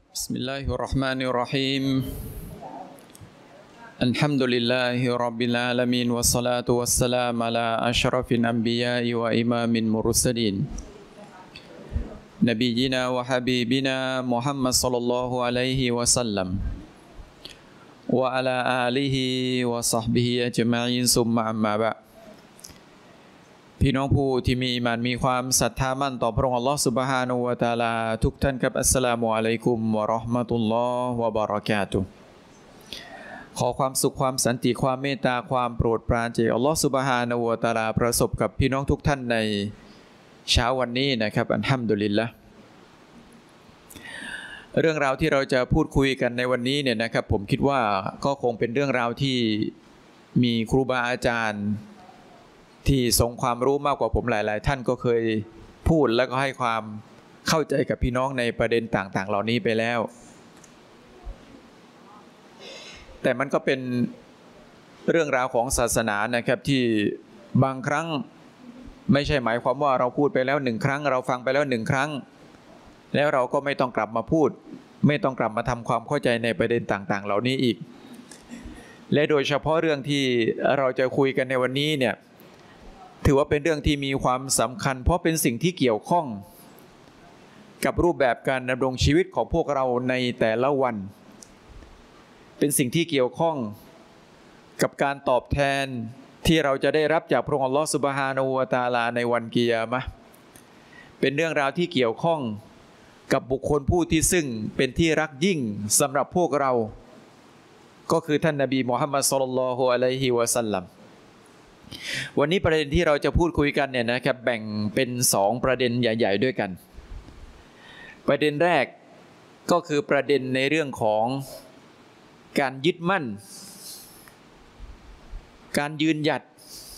بسم الله الرحمن الرحيم الحمد لله رب العالمين والصلاة والسلام على أشرف الأنبياء وإمام المرسلين نبينا وحبيبنا محمد صلى الله عليه وسلم وعلى آله وصحبه أجمعين ثم أما بعدพี่น้องผู้ที่มีอีหม่านมีความศรัทธามั่นต่อพระองค์อัลลอฮฺซุบฮานะฮูวะตะอาลาทุกท่านครับอัสสลามุอะลัยกุมวะเราะห์มะตุลลอฮ์วะบะเราะกาตุฮ์ขอความสุขความสันติความเมตตาความโปรดปรานจากอัลลอฮฺซุบฮานะฮูวะตะอาลาประสบกับพี่น้องทุกท่านในเช้าวันนี้นะครับอัลฮัมดุลิลละห์เรื่องราวที่เราจะพูดคุยกันในวันนี้เนี่ยนะครับผมคิดว่าก็คงเป็นเรื่องราวที่มีครูบาอาจารย์ที่ทรงความรู้มากกว่าผมหลายๆท่านก็เคยพูดแล้วก็ให้ความเข้าใจกับพี่น้องในประเด็นต่างๆเหล่านี้ไปแล้วแต่มันก็เป็นเรื่องราวของศาสนานะครับที่บางครั้งไม่ใช่หมายความว่าเราพูดไปแล้ว1 ครั้งเราฟังไปแล้ว1 ครั้งแล้วเราก็ไม่ต้องกลับมาพูดไม่ต้องกลับมาทำความเข้าใจในประเด็นต่างๆเหล่านี้อีกและโดยเฉพาะเรื่องที่เราจะคุยกันในวันนี้เนี่ยถือว่าเป็นเรื่องที่มีความสำคัญเพราะเป็นสิ่งที่เกี่ยวข้องกับรูปแบบการดำรงชีวิตของพวกเราในแต่ละวันเป็นสิ่งที่เกี่ยวข้องกับการตอบแทนที่เราจะได้รับจากพระองค์อัลลอฮฺซุบฮานะฮูวะตะอาลาในวันกิยามะห์เป็นเรื่องราวที่เกี่ยวข้องกับบุคคลผู้ที่ซึ่งเป็นที่รักยิ่งสำหรับพวกเราก็คือท่านนบีมุฮัมมัดศ็อลลัลลอฮุอะลัยฮิวะซัลลัมวันนี้ประเด็นที่เราจะพูดคุยกันเนี่ยนะครับแบ่งเป็น2ประเด็นใหญ่ๆด้วยกันประเด็นแรกก็คือประเด็นในเรื่องของการยึดมั่นการยืนหยัด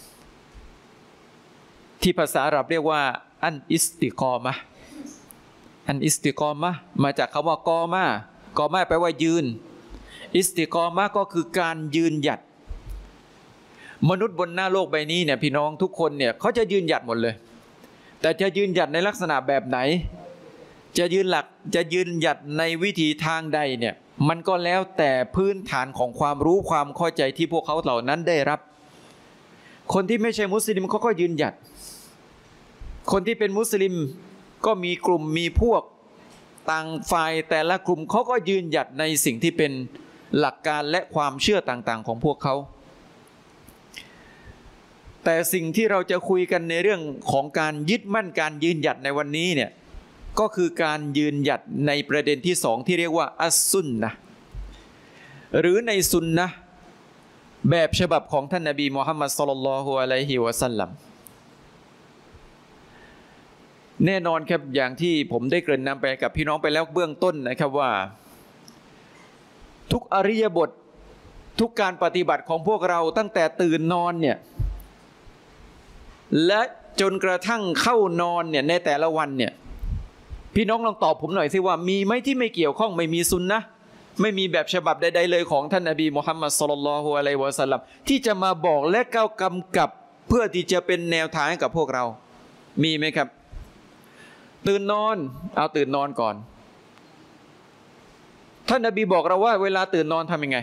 ที่ภาษาอาหรับเรียกว่าอันอิสติกอมะห์อันอิสติกอมะห์มาจากคำว่ากอมะห์กอมะห์แปลว่ายืนอิสติกอมะห์ก็คือการยืนหยัดมนุษย์บนหน้าโลกใบนี้เนี่ยพี่น้องทุกคนเนี่ยเขาจะยืนหยัดหมดเลยแต่จะยืนหยัดในลักษณะแบบไหนจะยืนหยัดในวิธีทางใดเนี่ยมันก็แล้วแต่พื้นฐานของความรู้ความเข้าใจที่พวกเขาเหล่านั้นได้รับคนที่ไม่ใช่มุสลิมเขาก็ยืนหยัดคนที่เป็นมุสลิมก็มีกลุ่มมีพวกต่างฝ่ายแต่ละกลุ่มเขาก็ยืนหยัดในสิ่งที่เป็นหลักการและความเชื่อต่างๆของพวกเขาแต่สิ่งที่เราจะคุยกันในเรื่องของการยึดมั่นการยืนหยัดในวันนี้เนี่ยก็คือการยืนหยัดในประเด็นที่2ที่เรียกว่าอัสซุนนะห์หรือในซุนนะห์แบบฉบับของท่านนบีมุฮัมมัดศ็อลลัลลอฮุอะลัยฮิวะซัลลัมแน่นอนครับอย่างที่ผมได้เกริ่นนำไปกับพี่น้องไปแล้วเบื้องต้นนะครับว่าทุกอริยบททุกการปฏิบัติของพวกเราตั้งแต่ตื่นนอนเนี่ยและจนกระทั่งเข้านอนเนี่ยในแต่ละวันเนี่ยพี่น้องลองตอบผมหน่อยสิว่ามีไหมที่ไม่เกี่ยวข้องไม่มีซุนนะห์ไม่มีแบบฉบับใดๆเลยของท่านนบีมุฮัมมัดศ็อลลัลลอฮุอะลัยฮิวะซัลลัมที่จะมาบอกและก้าวกำกับเพื่อที่จะเป็นแนวทางให้กับพวกเรามีไหมครับตื่นนอนเอาตื่นนอนก่อนท่านนบีบอกเราว่าเวลาตื่นนอนทำยังไง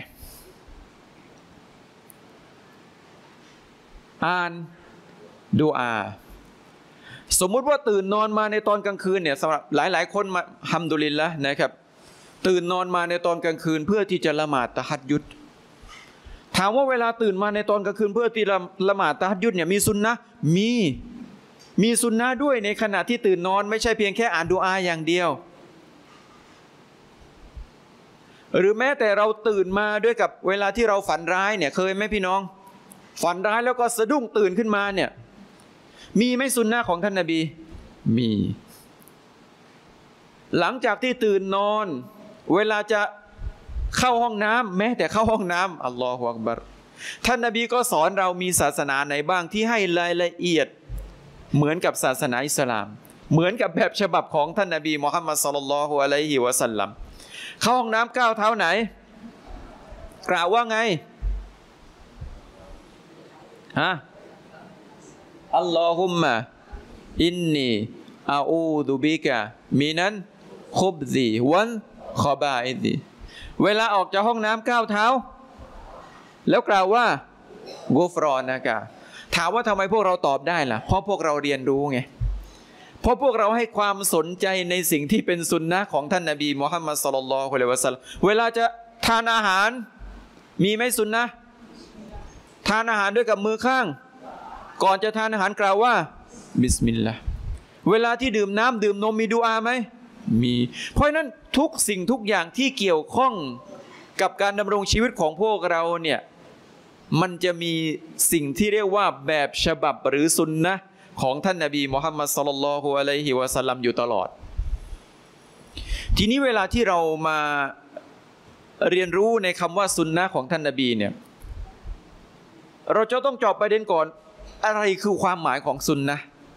อ่านดูอาสมมุติว่าตื่นนอนมาในตอนกลางคืนเนี่ยสำหรับหลายๆคนมาฮัมดุลิลละห์นะครับตื่นนอนมาในตอนกลางคืนเพื่อที่จะละหมาดตะฮัจญุดถามว่าเวลาตื่นมาในตอนกลางคืนเพื่อที่ละหมาดตะฮัจญุดเนี่ยมีซุนนะห์มีซุนนะห์ด้วยในขณะที่ตื่นนอนไม่ใช่เพียงแค่อ่านดูอาอย่างเดียวหรือแม้แต่เราตื่นมาด้วยกับเวลาที่เราฝันร้ายเนี่ยเคยไหมพี่น้องฝันร้ายแล้วก็สะดุ้งตื่นขึ้นมาเนี่ยมีไหมซุนนะห์ของท่านนบีมีหลังจากที่ตื่นนอนเวลาจะเข้าห้องน้ำแม้แต่เข้าห้องน้ำอัลลอฮฺอักบัรท่านนบีก็สอนเรามีศาสนาไหนบ้างที่ให้รายละเอียดเหมือนกับศาสนาอิสลามเหมือนกับแบบฉบับของท่านนบีมุฮัมมัดศ็อลลัลลอฮุอะลัยฮิวะซัลลัมเข้าห้องน้ำก้าวเท้าไหนกล่าวว่าไงฮะอัลลอฮุมมะอินนีอาอูดุบิกะมินันคุบซีวันขอบาอิดีเวลาออกจากห้องน้ำก้าวเท้าแล้วกล่าวว่ากุฟรอนนะกะถามว่าทำไมพวกเราตอบได้ล่ะเพราะพวกเราเรียนรู้ไงเพราะพวกเราให้ความสนใจในสิ่งที่เป็นสุนนะของท่านนบีมุฮัมมัดศ็อลลัลลอฮุอะลัยฮิวะซัลลัมเวลาจะทานอาหารมีไหมสุนนะทานอาหารด้วยกับมือข้างก่อนจะทานอาหารกล่าวว่าบิสมิลลาห์เวลาที่ดื่มน้ำดื่มนมมีดุอาไหมมีเพราะฉะนั้นทุกสิ่งทุกอย่างที่เกี่ยวข้องกับการดำรงชีวิตของพวกเราเนี่ยมันจะมีสิ่งที่เรียกว่าแบบฉบับหรือสุนนะของท่านนบีมุฮัมมัดศ็อลลัลลอฮุอะลัยฮิวะซัลลัมอยู่ตลอดทีนี้เวลาที่เรามาเรียนรู้ในคำว่าสุนนะของท่านนบีเนี่ยเราจะต้องเจาะประเด็นก่อนอะไรคือความหมายของสุนนะ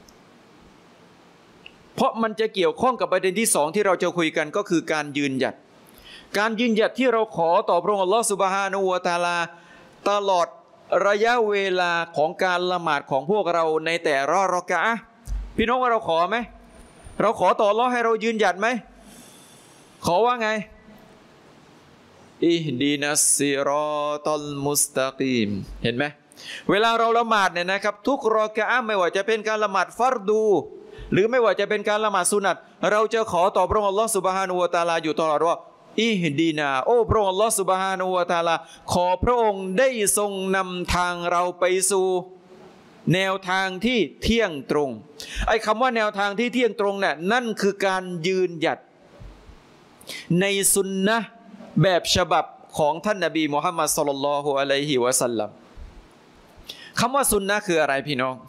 เพราะมันจะเกี่ยวข้องกับประเด็นที่สองที่เราจะคุยกันก็คือการยืนหยัดที่เราขอต่อพระองค์อัลลอฮฺซุบฮานะฮูวะตะอาลาตลอดระยะเวลาของการละหมาดของพวกเราในแต่ละรอกะอะห์พี่น้องว่าเราขอไหมเราขอต่ออัลลอฮ์ให้เรายืนหยัดไหมขอว่าไงอิฮดีนัสซิรอตัลมุสตะกีมเห็นไหมเวลาเราละหมาดเนี่ยนะครับทุกรอกะอะห์ไม่ว่าจะเป็นการละหมาดฟัรดูหรือไม่ว่าจะเป็นการละหมาดสุนัตเราจะขอต่อพระองค์อัลลอฮฺซุบฮานะฮูวะตะอาลาอยู่ตลอดว่าอิฮดีนาโอ้พระองค์อัลลอฮฺซุบฮานะฮูวะตะอาลาขอพระองค์ได้ทรงนำทางเราไปสู่แนวทางที่เที่ยงตรงไอ้คำว่าแนวทางที่เที่ยงตรงเนี่ยนั่นคือการยืนหยัดในสุนนะแบบฉบับของท่านนบีมุฮัมมัดศ็อลลัลลอฮุอะลัยฮิวะซัลลัมคำว่าสุนนะคืออะไรพี่น้อง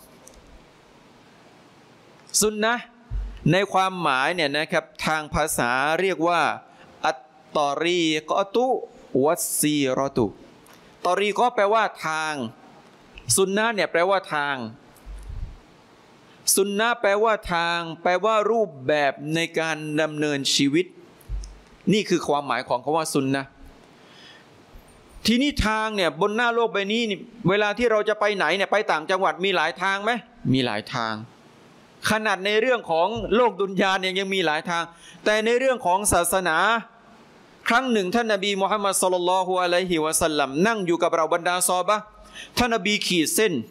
สุนนะในความหมายเนี่ยนะครับทางภาษาเรียกว่าอัตตอรีกอตุวัสซีรอตุตอรีก็แปลว่าทางสุนนะเนี่ยแปลว่าทางสุนนะแปลว่าทางแปลว่ารูปแบบในการดำเนินชีวิตนี่คือความหมายของคำว่าสุนนะทีนี้ทางเนี่ยบนหน้าโลกใบนี้เวลาที่เราจะไปไหนเนี่ยไปต่างจังหวัดมีหลายทางไหมมีหลายทางขนาดในเรื่องของโลกดุนยาเนี่ยยังมีหลายทางแต่ในเรื่องของศาสนาครั้งหนึ่งท่านนบีมุฮัมมัดศ็อลลัลลอฮุอะลัยฮิวะซัลลัมนั่งอยู่กับเราบรรดาซอฮาบะห์ท่านนบีขีดเส้น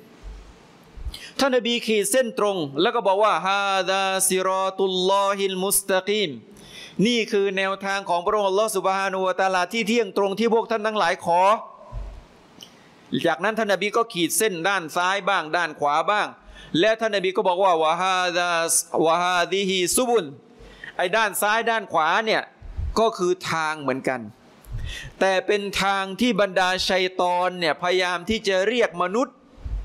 ตรงแล้วก็บอกว่าฮาซาซิรอตุลลอฮิลมุสตะกีมนี่คือแนวทางของพระองค์อัลลอฮฺซุบฮานะฮูวะตะอาลาที่เที่ยงตรงที่พวกท่านทั้งหลายขอจากนั้นท่านนบีก็ขีดเส้นด้านซ้ายบ้างด้านขวาบ้างและท่านนบีก็บอกว่าวะฮาดิฮิซุบุนไอ้ด้านซ้ายด้านขวาเนี่ยก็คือทางเหมือนกันแต่เป็นทางที่บรรดาชัยฏอนเนี่ยพยายามที่จะเรียกมนุษย์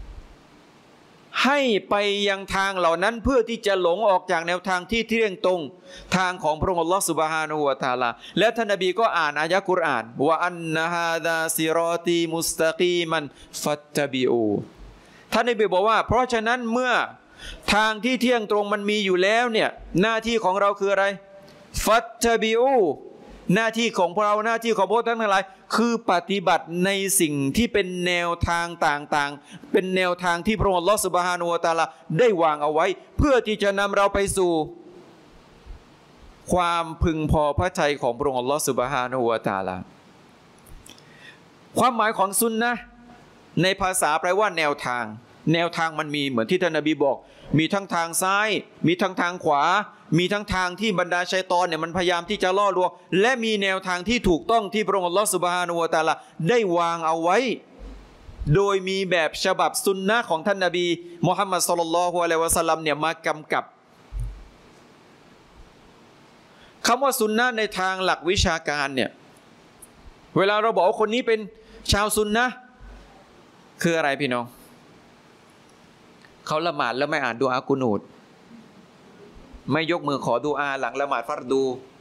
ให้ไปยังทางเหล่านั้นเพื่อที่จะหลงออกจากแนวทางที่เที่ยงตรงทางของพระองค์อัลลอฮฺซุบฮานะฮูวะตะอาลาและท่านนบีก็อ่านอายะกุรอานว่าอันนะฮาซาซิรอตีมุสตะกีมันฟัตตะบิอูท่านนบีบอกว่าเพราะฉะนั้นเมื่อทางที่เที่ยงตรงมันมีอยู่แล้วเนี่ยหน้าที่ของเราคืออะไรฟัตตะบิอูหน้าที่ของเราหน้าที่ของพวกท่านทั้งหลายคือปฏิบัติในสิ่งที่เป็นแนวทางต่างๆเป็นแนวทางที่พระองค์อัลลอฮฺซุบฮานะฮูวะตะอาลาได้วางเอาไว้เพื่อที่จะนำเราไปสู่ความพึงพอพระทัยของพระองค์อัลลอฮฺซุบฮานะฮูวะตะอาลาความหมายของซุนนะห์ในภาษาแปลว่าแนวทางมันมีเหมือนที่ท่านนบีบอกมีทั้งทางซ้ายมีทั้งทางขวามีทั้งทางที่บรรดาชัยฏอนเนี่ยมันพยายามที่จะล่อลวงและมีแนวทางที่ถูกต้องที่พระองค์อัลลอฮฺซุบฮานะฮูวะตะอาลาได้วางเอาไว้โดยมีแบบฉบับซุนนะห์ของท่านนบีมุฮัมมัดศ็อลลัลลอฮุอะลัยฮิวะซัลลัมเนี่ยมากำกับคำว่าซุนนะห์ในทางหลักวิชาการเนี่ยเวลาเราบอกว่าคนนี้เป็นชาวซุนนะห์คืออะไรพี่น้องเขาละหมาดแล้วไม่อ่านดุอากุนูตไม่ยกมือขอดุอาหลังละหมาดฟัรดู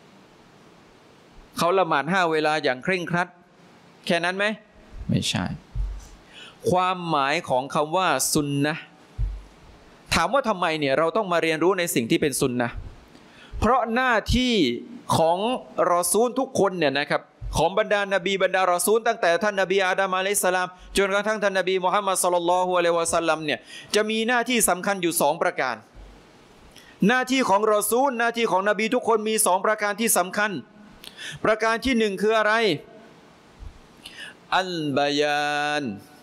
เขาละหมาด5 เวลาอย่างเคร่งครัดแค่นั้นไหมไม่ใช่ความหมายของคำว่าซุนนะห์ถามว่าทำไมเนี่ยเราต้องมาเรียนรู้ในสิ่งที่เป็นซุนนะห์เพราะหน้าที่ของรอซูลทุกคนเนี่ยนะครับของบรรดานบีบรรดารอซูลตั้งแต่ท่านนบีอาดัมอะลัยฮิสสลามจนกระทั่งท่านนบีมุฮัมมัดศ็อลลัลลอฮุอะลัยฮิวะซัลลัมเนี่ยจะมีหน้าที่สำคัญอยู่2 ประการหน้าที่ของรอซูลหน้าที่ของนบีทุกคนมี2 ประการที่สำคัญประการที่หนึ่งคืออะไรอัลบายาน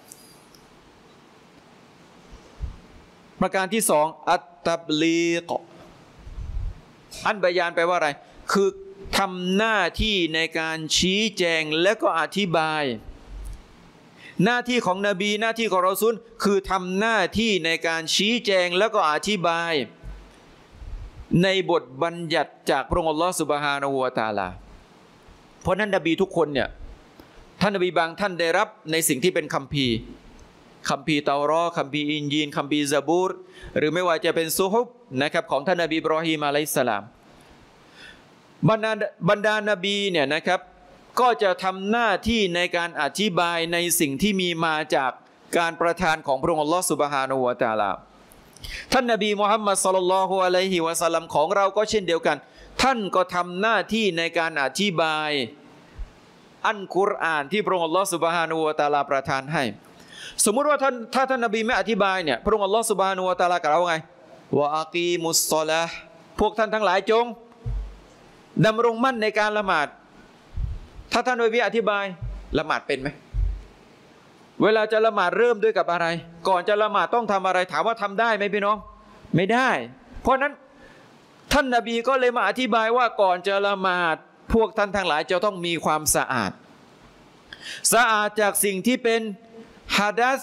ประการที่สองอัตตับลีกอัลบายานแปลว่าอะไรคือทำหน้าที่ในการชี้แจงและก็อธิบายหน้าที่ของนบีหน้าที่ของรอซูลคือทำหน้าที่ในการชี้แจงแล้วก็อธิบายในบทบัญญัติจากพระองค์อัลลอฮฺซุบฮานะฮูวะตะอาลาเพราะนั้นนบีทุกคนเนี่ยท่านนบีบางท่านได้รับในสิ่งที่เป็นคัมภีร์เตารอคัมภีร์อินญีลคัมภีร์ซะบูรหรือไม่ว่าจะเป็นซุฮุบนะครับของท่านนบีอิบรอฮีมอะลัยฮิสสลามบรรดานบีเนี่ยนะครับก็จะทำหน้าที่ในการอธิบายในสิ่งที่มีมาจากการประทานของพระองค์อัลลอฮฺซุบฮานะฮูวะตะอาลาท่านนบีมุฮัมมัดศ็อลลัลลอฮุอะลัยฮิวะซัลลัมของเราก็เช่นเดียวกันท่านก็ทำหน้าที่ในการอธิบายอัลกุรอานที่พระองค์อัลลอฮฺซุบฮานะฮูวะตะอาลาประทานให้สมมุติว่าถ้าท่านนบีไม่อธิบายเนี่ยพระองค์อัลลอฮฺซุบฮานะฮูวะตะอาลากล่าวว่าไงวะอากีมุสศอลาห์พวกท่านทั้งหลายจงดำรงมั่นในการละหมาดถ้าท่านนบีอธิบายละหมาดเป็นไหมเวลาจะละหมาดเริ่มด้วยกับอะไรก่อนจะละหมาดต้องทำอะไรถามว่าทำได้ไหมพี่น้องไม่ได้เพราะนั้นท่านนบีก็เลยมาอธิบายว่าก่อนจะละหมาดพวกท่านทั้งหลายจะต้องมีความสะอาดจากสิ่งที่เป็นฮะดัษ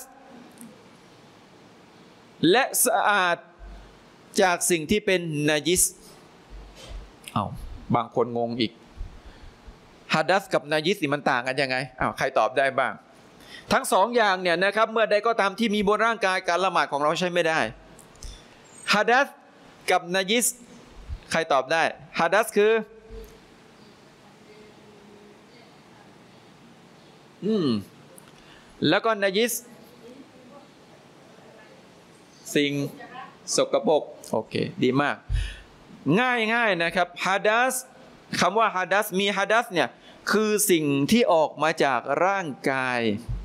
และสะอาดจากสิ่งที่เป็นนาญิสบางคนงงอีกฮะดัษกับนาญิสนี่มันต่างกันยังไงใครตอบได้บ้างทั้งสองอย่างเนี่ยนะครับเมื่อใดก็ตามที่มีบนร่างกายการละหมาดของเราใช้ไม่ได้ฮะดัษกับนาญิสใครตอบได้ฮะดัษคือแล้วก็นาญิสสิ่งสกปรกโอเคดีมากง่ายนะครับฮะดัษคำว่าฮะดัษมีฮะดัษเนี่ยคือสิ่งที่ออกมาจากร่างกาย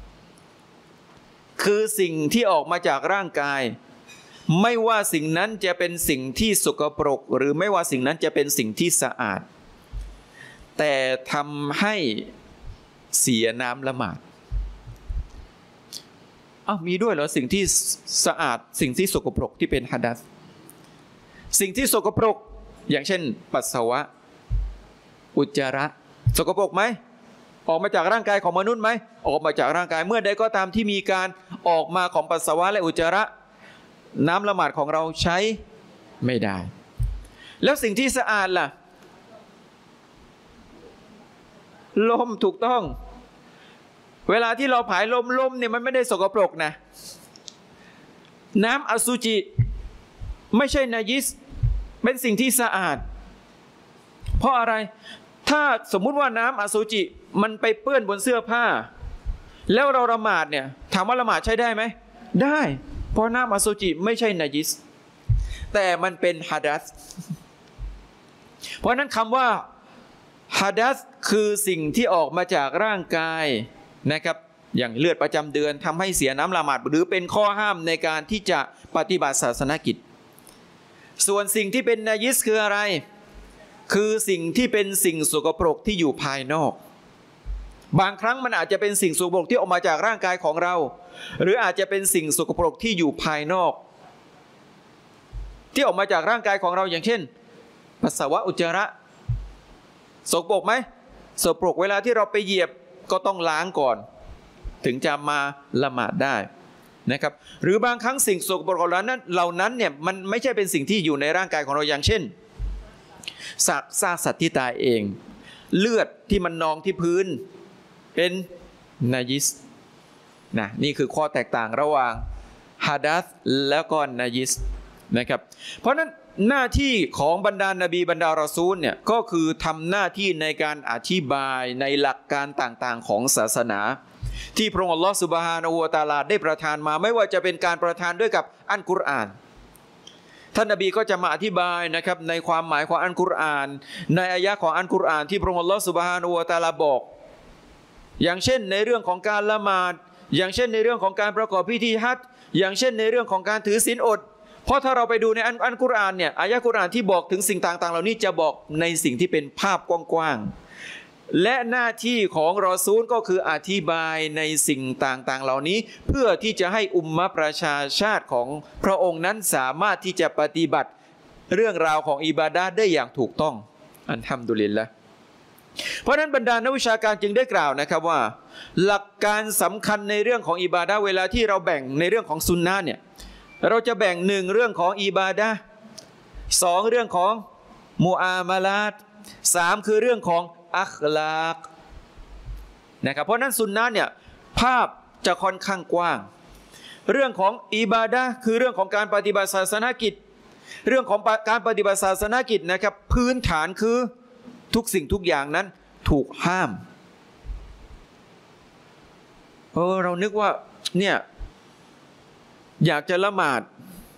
คือสิ่งที่ออกมาจากร่างกายไม่ว่าสิ่งนั้นจะเป็นสิ่งที่สกปรกหรือไม่ว่าสิ่งนั้นจะเป็นสิ่งที่สะอาดแต่ทำให้เสียน้ำละหมาดมีด้วยเหรอสิ่งที่สะอาดสิ่งที่สกปรกที่เป็นฮะดัษสิ่งที่สกปรกอย่างเช่นปัสสาวะอุจจาระสกปรกไหมออกมาจากร่างกายของมนุษย์ไหมออกมาจากร่างกายเมื่อใดก็ตามที่มีการออกมาของปัสสาวะและอุจจาระน้ำละหมาดของเราใช้ไม่ได้แล้วสิ่งที่สะอาดล่ะลมถูกต้องเวลาที่เราผายลมเนี่ยมันไม่ได้สกปรกนะน้ำอสุจิไม่ใช่นาญิสเป็นสิ่งที่สะอาดเพราะอะไรถ้าสมมุติว่าน้ำอสุจิมันไปเปื้อนบนเสื้อผ้าแล้วเราละหมาดเนี่ยถามว่าละหมาดใช้ได้ไหมได้เพราะน้ำอสุจิไม่ใช่นาญิสแต่มันเป็นฮะดัษเพราะนั้นคำว่าฮะดัษคือสิ่งที่ออกมาจากร่างกายนะครับอย่างเลือดประจำเดือนทำให้เสียน้ำละหมาดหรือเป็นข้อห้ามในการที่จะปฏิบัติศาสนกิจส่วนสิ่งที่เป็นนาญิสคืออะไรคือสิ่งที่เป็นสิ่งสกปรกที่อยู่ภายนอกบางครั้งมันอาจจะเป็นสิ่งสกปรกที่ออกมาจากร่างกายของเราหรืออาจจะเป็นสิ่งสกปรกที่อยู่ภายนอกที่ออกมาจากร่างกายของเราอย่างเช่นปัสสาวะอุจจาระสกปรกไหมสกปรกเวลาที่เราไปเหยียบก็ต้องล้างก่อนถึงจะมาละหมาดได้นะครับหรือบางครั้งสิ่งสกปรกเหล่านั้นเนี่ยมันไม่ใช่เป็นสิ่งที่อยู่ในร่างกายของเราอย่างเช่นซากสัตว์ที่ตายเองเลือดที่มันนองที่พื้นเป็นนาญิสนี่คือข้อแตกต่างระหว่างฮะดัษแล้วก็นาญิสนะครับเพราะนั้นหน้าที่ของบรรดานบีบรรดารอซูลเนี่ยก็คือทำหน้าที่ในการอธิบายในหลักการต่างๆของศาสนาที่พระองค์อัลลอฮฺซุบฮานะฮูวะตะอาลาได้ประทานมาไม่ว่าจะเป็นการประทานด้วยกับอัลกุรอานท่านนบีก็จะมาอธิบายนะครับในความหมายของอัลกุรอานในอายะห์ของอัลกุรอานที่พระองค์อัลลอฮฺซุบฮานะฮูวะตะอาลาบอกอย่างเช่นในเรื่องของการละหมาดอย่างเช่นในเรื่องของการประกอบพิธีฮัจญ์อย่างเช่นในเรื่องของการถือศีลอดเพราะถ้าเราไปดูในอัลกุรอานเนี่ยอายะห์กุรอานที่บอกถึงสิ่งต่างๆเหล่านี้จะบอกในสิ่งที่เป็นภาพกว้างๆและหน้าที่ของรอซูลก็คืออธิบายในสิ่งต่างๆเหล่านี้เพื่อที่จะให้อุมมะประชาชาติของพระองค์นั้นสามารถที่จะปฏิบัติเรื่องราวของอิบาดะห์ได้อย่างถูกต้องอัลฮัมดุลิลละห์เพราะนั้นบรรดานักวิชาการจึงได้กล่าวนะครับว่าหลักการสำคัญในเรื่องของอิบาดะห์เวลาที่เราแบ่งในเรื่องของซุนนะห์เนี่ยเราจะแบ่งหนึ่งเรื่องของอิบาดะห์สองเรื่องของมุอามาลาตสามคือเรื่องของอัคลากนะครับเพราะนั้นซุนนะห์เนี่ยภาพจะค่อนข้างกว้างเรื่องของอิบาดะห์คือเรื่องของการปฏิบัติศาสนกิจเรื่องของการปฏิบัติศาสนกิจนะครับพื้นฐานคือทุกสิ่งทุกอย่างนั้นถูกห้ามเรานึกว่าเนี่ยอยากจะละหมาด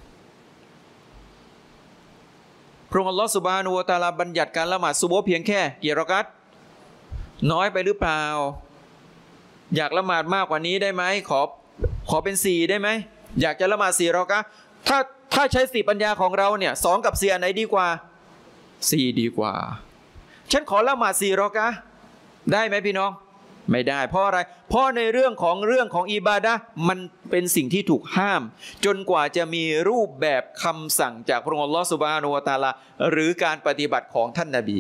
พระองค์อัลลอฮฺซุบฮานะฮูวะตะอาลาบัญญัติการละหมาดซุบฮ์เพียงแค่กี่รอกอัตน้อยไปหรือเปล่าอยากละหมาดมากกว่านี้ได้ไหมขอเป็น4ได้ไหมอยากจะละหมาด4รอกอัตถ้าใช้สติปัญญาของเราเนี่ย2กับ4อันไหนดีกว่า4ดีกว่าฉันขอละหมาด4รอกอัตได้ไหมพี่น้องไม่ได้เพราะอะไรเพราะในเรื่องของอิบาดะห์มันเป็นสิ่งที่ถูกห้ามจนกว่าจะมีรูปแบบคำสั่งจากพระองค์อัลลอฮฺซุบฮานะฮูวะตะอาลาหรือการปฏิบัติของท่านนบี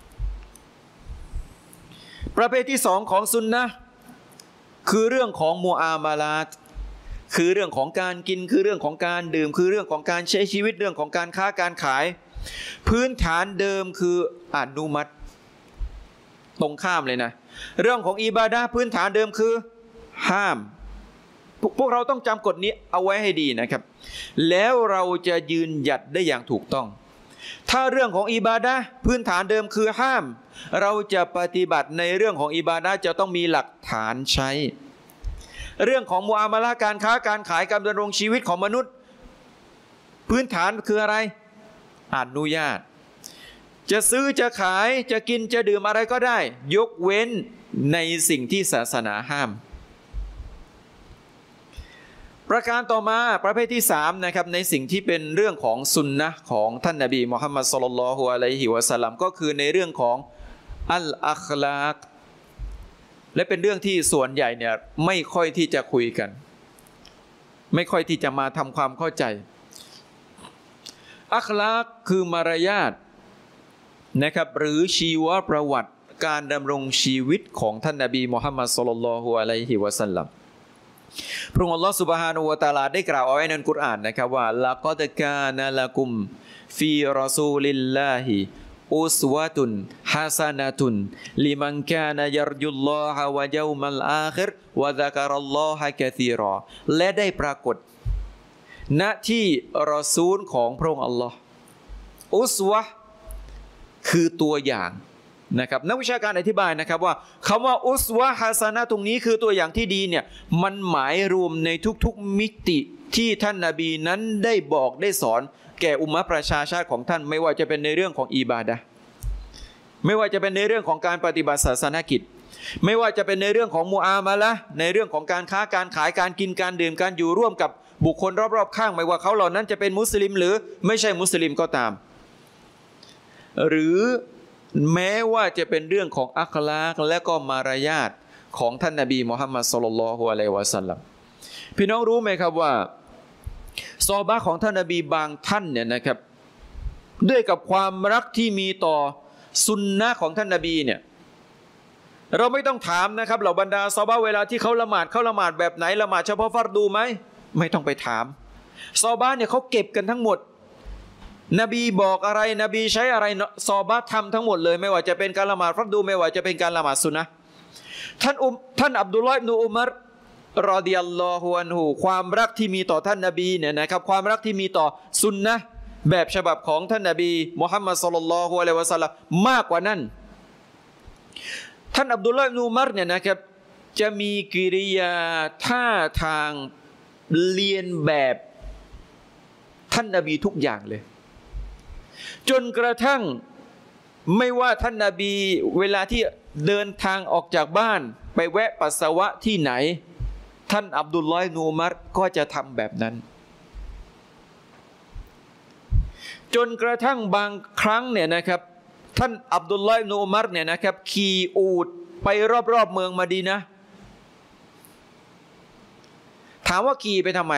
ประเภทที่2ของซุนนะห์คือเรื่องของมุอามาลาตคือเรื่องของการกินคือเรื่องของการดื่มคือเรื่องของการใช้ชีวิตเรื่องของการค้าการขายพื้นฐานเดิมคืออนุมัติตรงข้ามเลยนะเรื่องของอิบาดะห์พื้นฐานเดิมคือห้ามพวกเราต้องจำกฎนี้เอาไว้ให้ดีนะครับแล้วเราจะยืนหยัดได้อย่างถูกต้องถ้าเรื่องของอิบาดะห์พื้นฐานเดิมคือห้ามเราจะปฏิบัติในเรื่องของอิบาดะห์จะต้องมีหลักฐานใช้เรื่องของมุอามาละห์การค้าการขายการดำรงชีวิตของมนุษย์พื้นฐานคืออะไรอนุญาตจะซื้อจะขายจะกินจะดื่มอะไรก็ได้ยกเว้นในสิ่งที่ศาสนาห้ามประการต่อมาประเภทที่3นะครับในสิ่งที่เป็นเรื่องของซุนนะห์ของท่านนบีมุฮัมมัดศ็อลลัลลอฮุอะลัยฮิวะซัลลัมก็คือในเรื่องของอัลอัคลากและเป็นเรื่องที่ส่วนใหญ่เนี่ยไม่ค่อยที่จะคุยกันไม่ค่อยที่จะมาทำความเข้าใจอัคลากคือมารยาทนะครับหรือชีวประวัติการดำรงชีวิตของท่านนบีมุฮัมมัดศ็อลลัลลอฮุอะลัยฮิวะซัลลัมพระองค์อัลลอฮฺซุบฮานะฮูวะตะอาลาได้กล่าวเอาไว้ในกุรอานนะครับว่าละกอดกานะละกุมฟีรอซูลิลลาฮิอุสวะตุนฮะซะนะตุนลิมันกานะยัรจุลลอฮะวะยอมัลอาคิรวะซักรัลลอฮะกะซีรอและได้ปรากฏณที่รอซูลของพระองค์อัลลอฮ์อุสวะคือตัวอย่างนะครับนักวิชาการอธิบายนะครับว่าคำว่าอุสวะฮะซะนะตรงนี้คือตัวอย่างที่ดีเนี่ยมันหมายรวมในทุกๆมิติที่ท่านนบีนั้นได้บอกได้สอนแก่อุมมะประชาชาติของท่านไม่ว่าจะเป็นในเรื่องของอิบาดะห์ไม่ว่าจะเป็นในเรื่องของการปฏิบัติศาสนกิจไม่ว่าจะเป็นในเรื่องของมุอามาละห์ในเรื่องของการค้าการขายการกินการดื่มการอยู่ร่วมกับบุคคลรอบๆข้างไม่ว่าเขาเหล่านั้นจะเป็นมุสลิมหรือไม่ใช่มุสลิมก็ตามหรือแม้ว่าจะเป็นเรื่องของอัคลากและก็มารยาทของท่านนบีมุฮัมมัดศ็อลลัลลอฮุอะลัยฮิวะซัลลัมพี่น้องรู้ไหมครับว่าซอฮาบะห์ของท่านนบีบางท่านเนี่ยนะครับด้วยกับความรักที่มีต่อซุนนะห์ของท่านนบีเนี่ยเราไม่ต้องถามนะครับเหล่าบรรดาซอฮาบะห์เวลาที่เขาละหมาดแบบไหนละหมาดเฉพาะฟัรดูไหมไม่ต้องไปถามซอฮาบะห์เนี่ยเขาเก็บกันทั้งหมดนบีบอกอะไรนบีใช้อะไรซอฮาบะห์ทำทั้งหมดเลยไม่ว่าจะเป็นการละหมาดฟัรดูไม่ว่าจะเป็นการละหมาดซุนนะห์ท่านอับดุลลอฮ์อิบนุอุมัรรอฎิยัลลอฮุอันฮุความรักที่มีต่อท่านนบีเนี่ยนะครับความรักที่มีต่อซุนนะห์แบบฉบับของท่านนบีมุฮัมมัดศ็อลลัลลอฮุอะลัยฮิวะซัลลัมมากกว่านั้นท่านอับดุลลอฮ์อิบนุอุมัรเนี่ยนะครับจะมีกิริยาท่าทางเลียนแบบท่านนบีทุกอย่างเลยจนกระทั่งไม่ว่าท่านนบีเวลาที่เดินทางออกจากบ้านไปแวะปัสสาวะที่ไหนท่านอับดุลลอฮ์อิบนุอุมัรก็จะทำแบบนั้นจนกระทั่งบางครั้งเนี่ยนะครับท่านอับดุลลอฮ์อิบนุอุมัรเนี่ยนะครับขี่อูฐไปรอบๆเมืองมะดีนะห์ถามว่าขี่ไปทำไม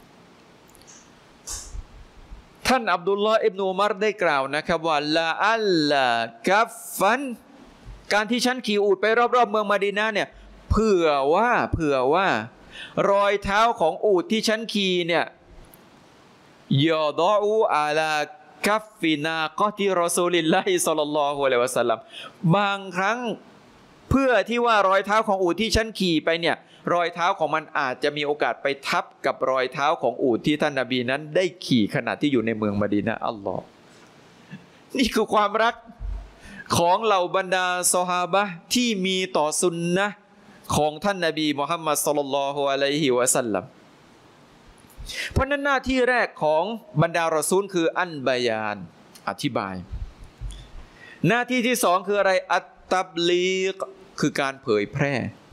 ท่านอับดุลลอฮ์อิบนุอุมัรได้กล่าวนะครับว่าลาอัลลากัฟฟันการที่ฉันขี่อูฐไปรอบๆเมืองมะดีนะห์เนี่ยเผื่อว่ารอยเท้าของอูฐที่ฉันขี่เนี่ยยอดออูอาลากัฟฟินากอติรอซูลิลลาฮิศ็อลลัลลอฮุอะลัยฮิวะซัลลัมบางครั้งเพื่อที่ว่ารอยเท้าของอูฐที่ฉันขี่ไปเนี่ยรอยเท้าของมันอาจจะมีโอกาสไปทับกับรอยเท้าของอูฐที่ท่านนบีนั้นได้ขี่ขณะที่อยู่ในเมืองมะดีนะห์อัลลอฮ์นี่คือความรักของเหล่าบรรดาซอฮาบะห์ที่มีต่อสุนนะห์ของท่านนบีมุฮัมมัดศ็อลลัลลอฮุอะลัยฮิวะซัลลัมเพราะนั้นหน้าที่แรกของบรรดารอซูลคืออันบายานอธิบายหน้าที่ที่สองคืออะไรอัตตับลีกคือการเผยแพร่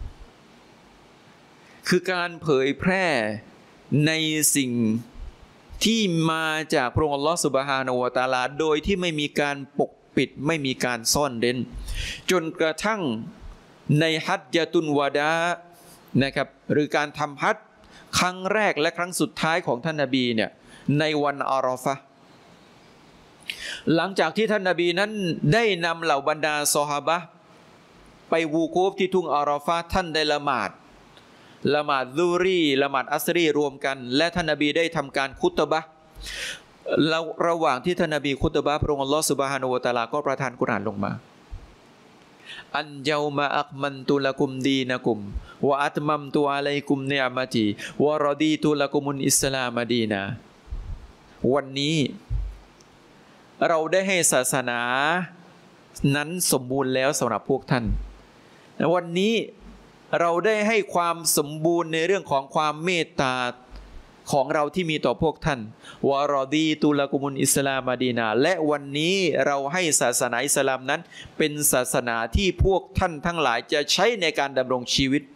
คือการเผยแพร่ในสิ่งที่มาจากพระองค์อัลลอฮฺซุบฮานะฮูวะตะอาลาโดยที่ไม่มีการปกปิดไม่มีการซ่อนเร้นจนกระทั่งในฮัจญะตุนวะดานะครับหรือการทำฮัจญ์ครั้งแรกและครั้งสุดท้ายของท่านนบีเนี่ยในวันอาราฟะห์หลังจากที่ท่านนบีนั้นได้นำเหล่าบรรดาซอฮาบะห์ไปวูกูฟที่ทุ่งอาราฟะห์ท่านได้ละหมาดซุรีละหมาดอัสรีรวมกันและท่านนบีได้ทำการคุตบะห์ระหว่างที่ท่านนบีคุตบะห์พระองค์อัลลอฮฺซุบฮานะฮูวะตะอาลาก็ประทานกุรอานลงมาอันเยามาอักมันตุละกุมดีนะกุมวะอัตมัมตุอะลัยกุมเนียมะตีวะรอดีตุละกุมุนอิสลามดีนะวันนี้เราได้ให้ศาสนานั้นสมบูรณ์แล้วสำหรับพวกท่านวันนี้เราได้ให้ความสมบูรณ์ในเรื่องของความเมตตาของเราที่มีต่อพวกท่านวะรอดีตุละกุมุนอิสลามดีนาและวันนี้เราให้ศาสนาอิสลามนั้นเป็นศาสนาที่พวกท่านทั้งหลายจะใช้ในการดำรงชีวิต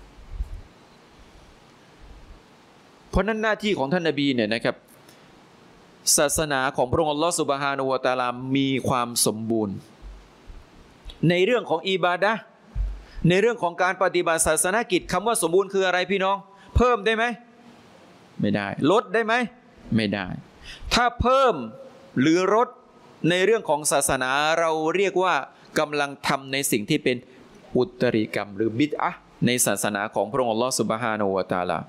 เพราะนั้นหน้าที่ของท่านนบีเนี่ยนะครับศาสนาของพระองค์อัลลอฮฺซุบฮานะฮูวะตะอาลามีความสมบูรณ์ในเรื่องของอิบาดะห์ในเรื่องของการปฏิบัติศาสนกิจคำว่าสมบูรณ์คืออะไรพี่น้องเพิ่มได้ไหมไม่ได้ลดได้ไหมไม่ได้ถ้าเพิ่มหรือลดในเรื่องของศาสนาเราเรียกว่ากำลังทำในสิ่งที่เป็นอุตริกรรมหรือบิดอะห์ในศาสนาของพระองค์อัลลอฮฺซุบฮานะฮูวะตะอาลา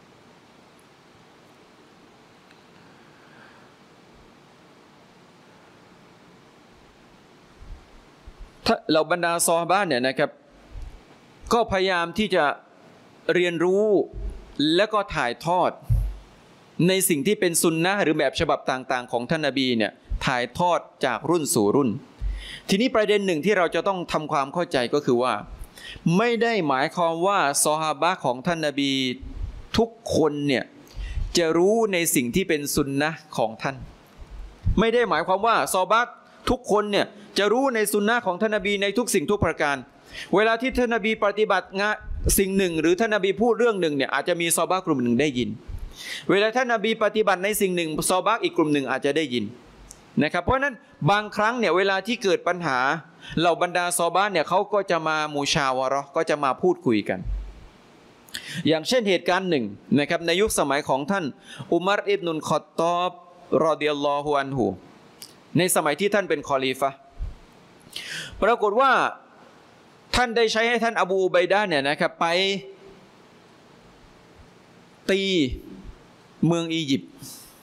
เหล่าบรรดาซอฮาบะห์เนี่ยนะครับก็พยายามที่จะเรียนรู้และก็ถ่ายทอดในสิ่งที่เป็นซุนนะห์หรือแบบฉบับต่างๆของท่านนบีเนี่ยถ่ายทอดจากรุ่นสู่รุ่นทีนี้ประเด็นหนึ่งที่เราจะต้องทำความเข้าใจก็คือว่าไม่ได้หมายความว่าซอฮาบะห์ของท่านนบีทุกคนเนี่ยจะรู้ในสิ่งที่เป็นซุนนะห์ของท่านไม่ได้หมายความว่าซอฮาบะห์ทุกคนเนี่ยจะรู้ในซุนนะห์ของท่านนบีในทุกสิ่งทุกประการเวลาที่ท่านนบีปฏิบัติงานสิ่งหนึ่งหรือท่านนบีพูดเรื่องหนึ่งเนี่ยอาจจะมีซอฮาบะห์กลุ่มหนึ่งได้ยินเวลาท่านนบีปฏิบัติในสิ่งหนึ่งซอฮาบะห์อีกกลุ่มหนึ่งอาจจะได้ยินนะครับเพราะนั้นบางครั้งเนี่ยเวลาที่เกิดปัญหาเหล่าบรรดาซอฮาบะห์เนี่ยเขาก็จะมามูชาวะเราะห์ก็จะมาพูดคุยกันอย่างเช่นเหตุการณ์หนึ่งนะครับในยุคสมัยของท่านอุมัรอิบนุลค็อฏฏอบรอฎิยัลลอฮุอันฮุในสมัยที่ท่านเป็นคอลีฟะห์ปรากฏว่าท่านได้ใช้ให้ท่านอบูอุบัยดะห์เนี่ยนะครับไปตีเมืองอียิปต์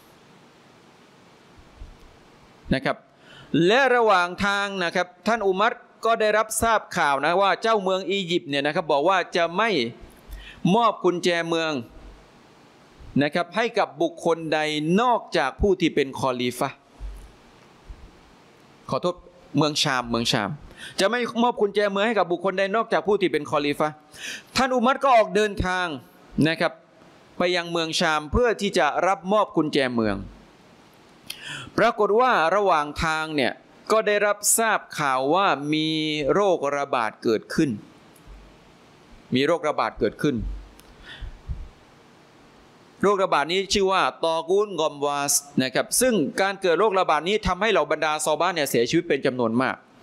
นะครับและระหว่างทางนะครับท่านอุมัรก็ได้รับทราบข่าวนะว่าเจ้าเมืองอียิปต์เนี่ยนะครับบอกว่าจะไม่มอบกุญแจเมืองนะครับให้กับบุคคลใดนอกจากผู้ที่เป็นคอลีฟะห์ขอโทษเมืองชามจะไม่มอบกุญแจเมืองให้กับบุคคลใดนอกจากผู้ที่เป็นคอลีฟะห์ท่านอุมัรก็ออกเดินทางนะครับไปยังเมืองชามเพื่อที่จะรับมอบกุญแจเมืองปรากฏว่าระหว่างทางเนี่ยก็ได้รับทราบข่าวว่ามีโรคระบาดเกิดขึ้นโรคระบาดนี้ชื่อว่าตอกูนกอมวาสนะครับซึ่งการเกิดโรคระบาดนี้ทำให้เหล่าบรรดาซอฮาบะห์เนี่ยเสียชีวิตเป็นจำนวนมาก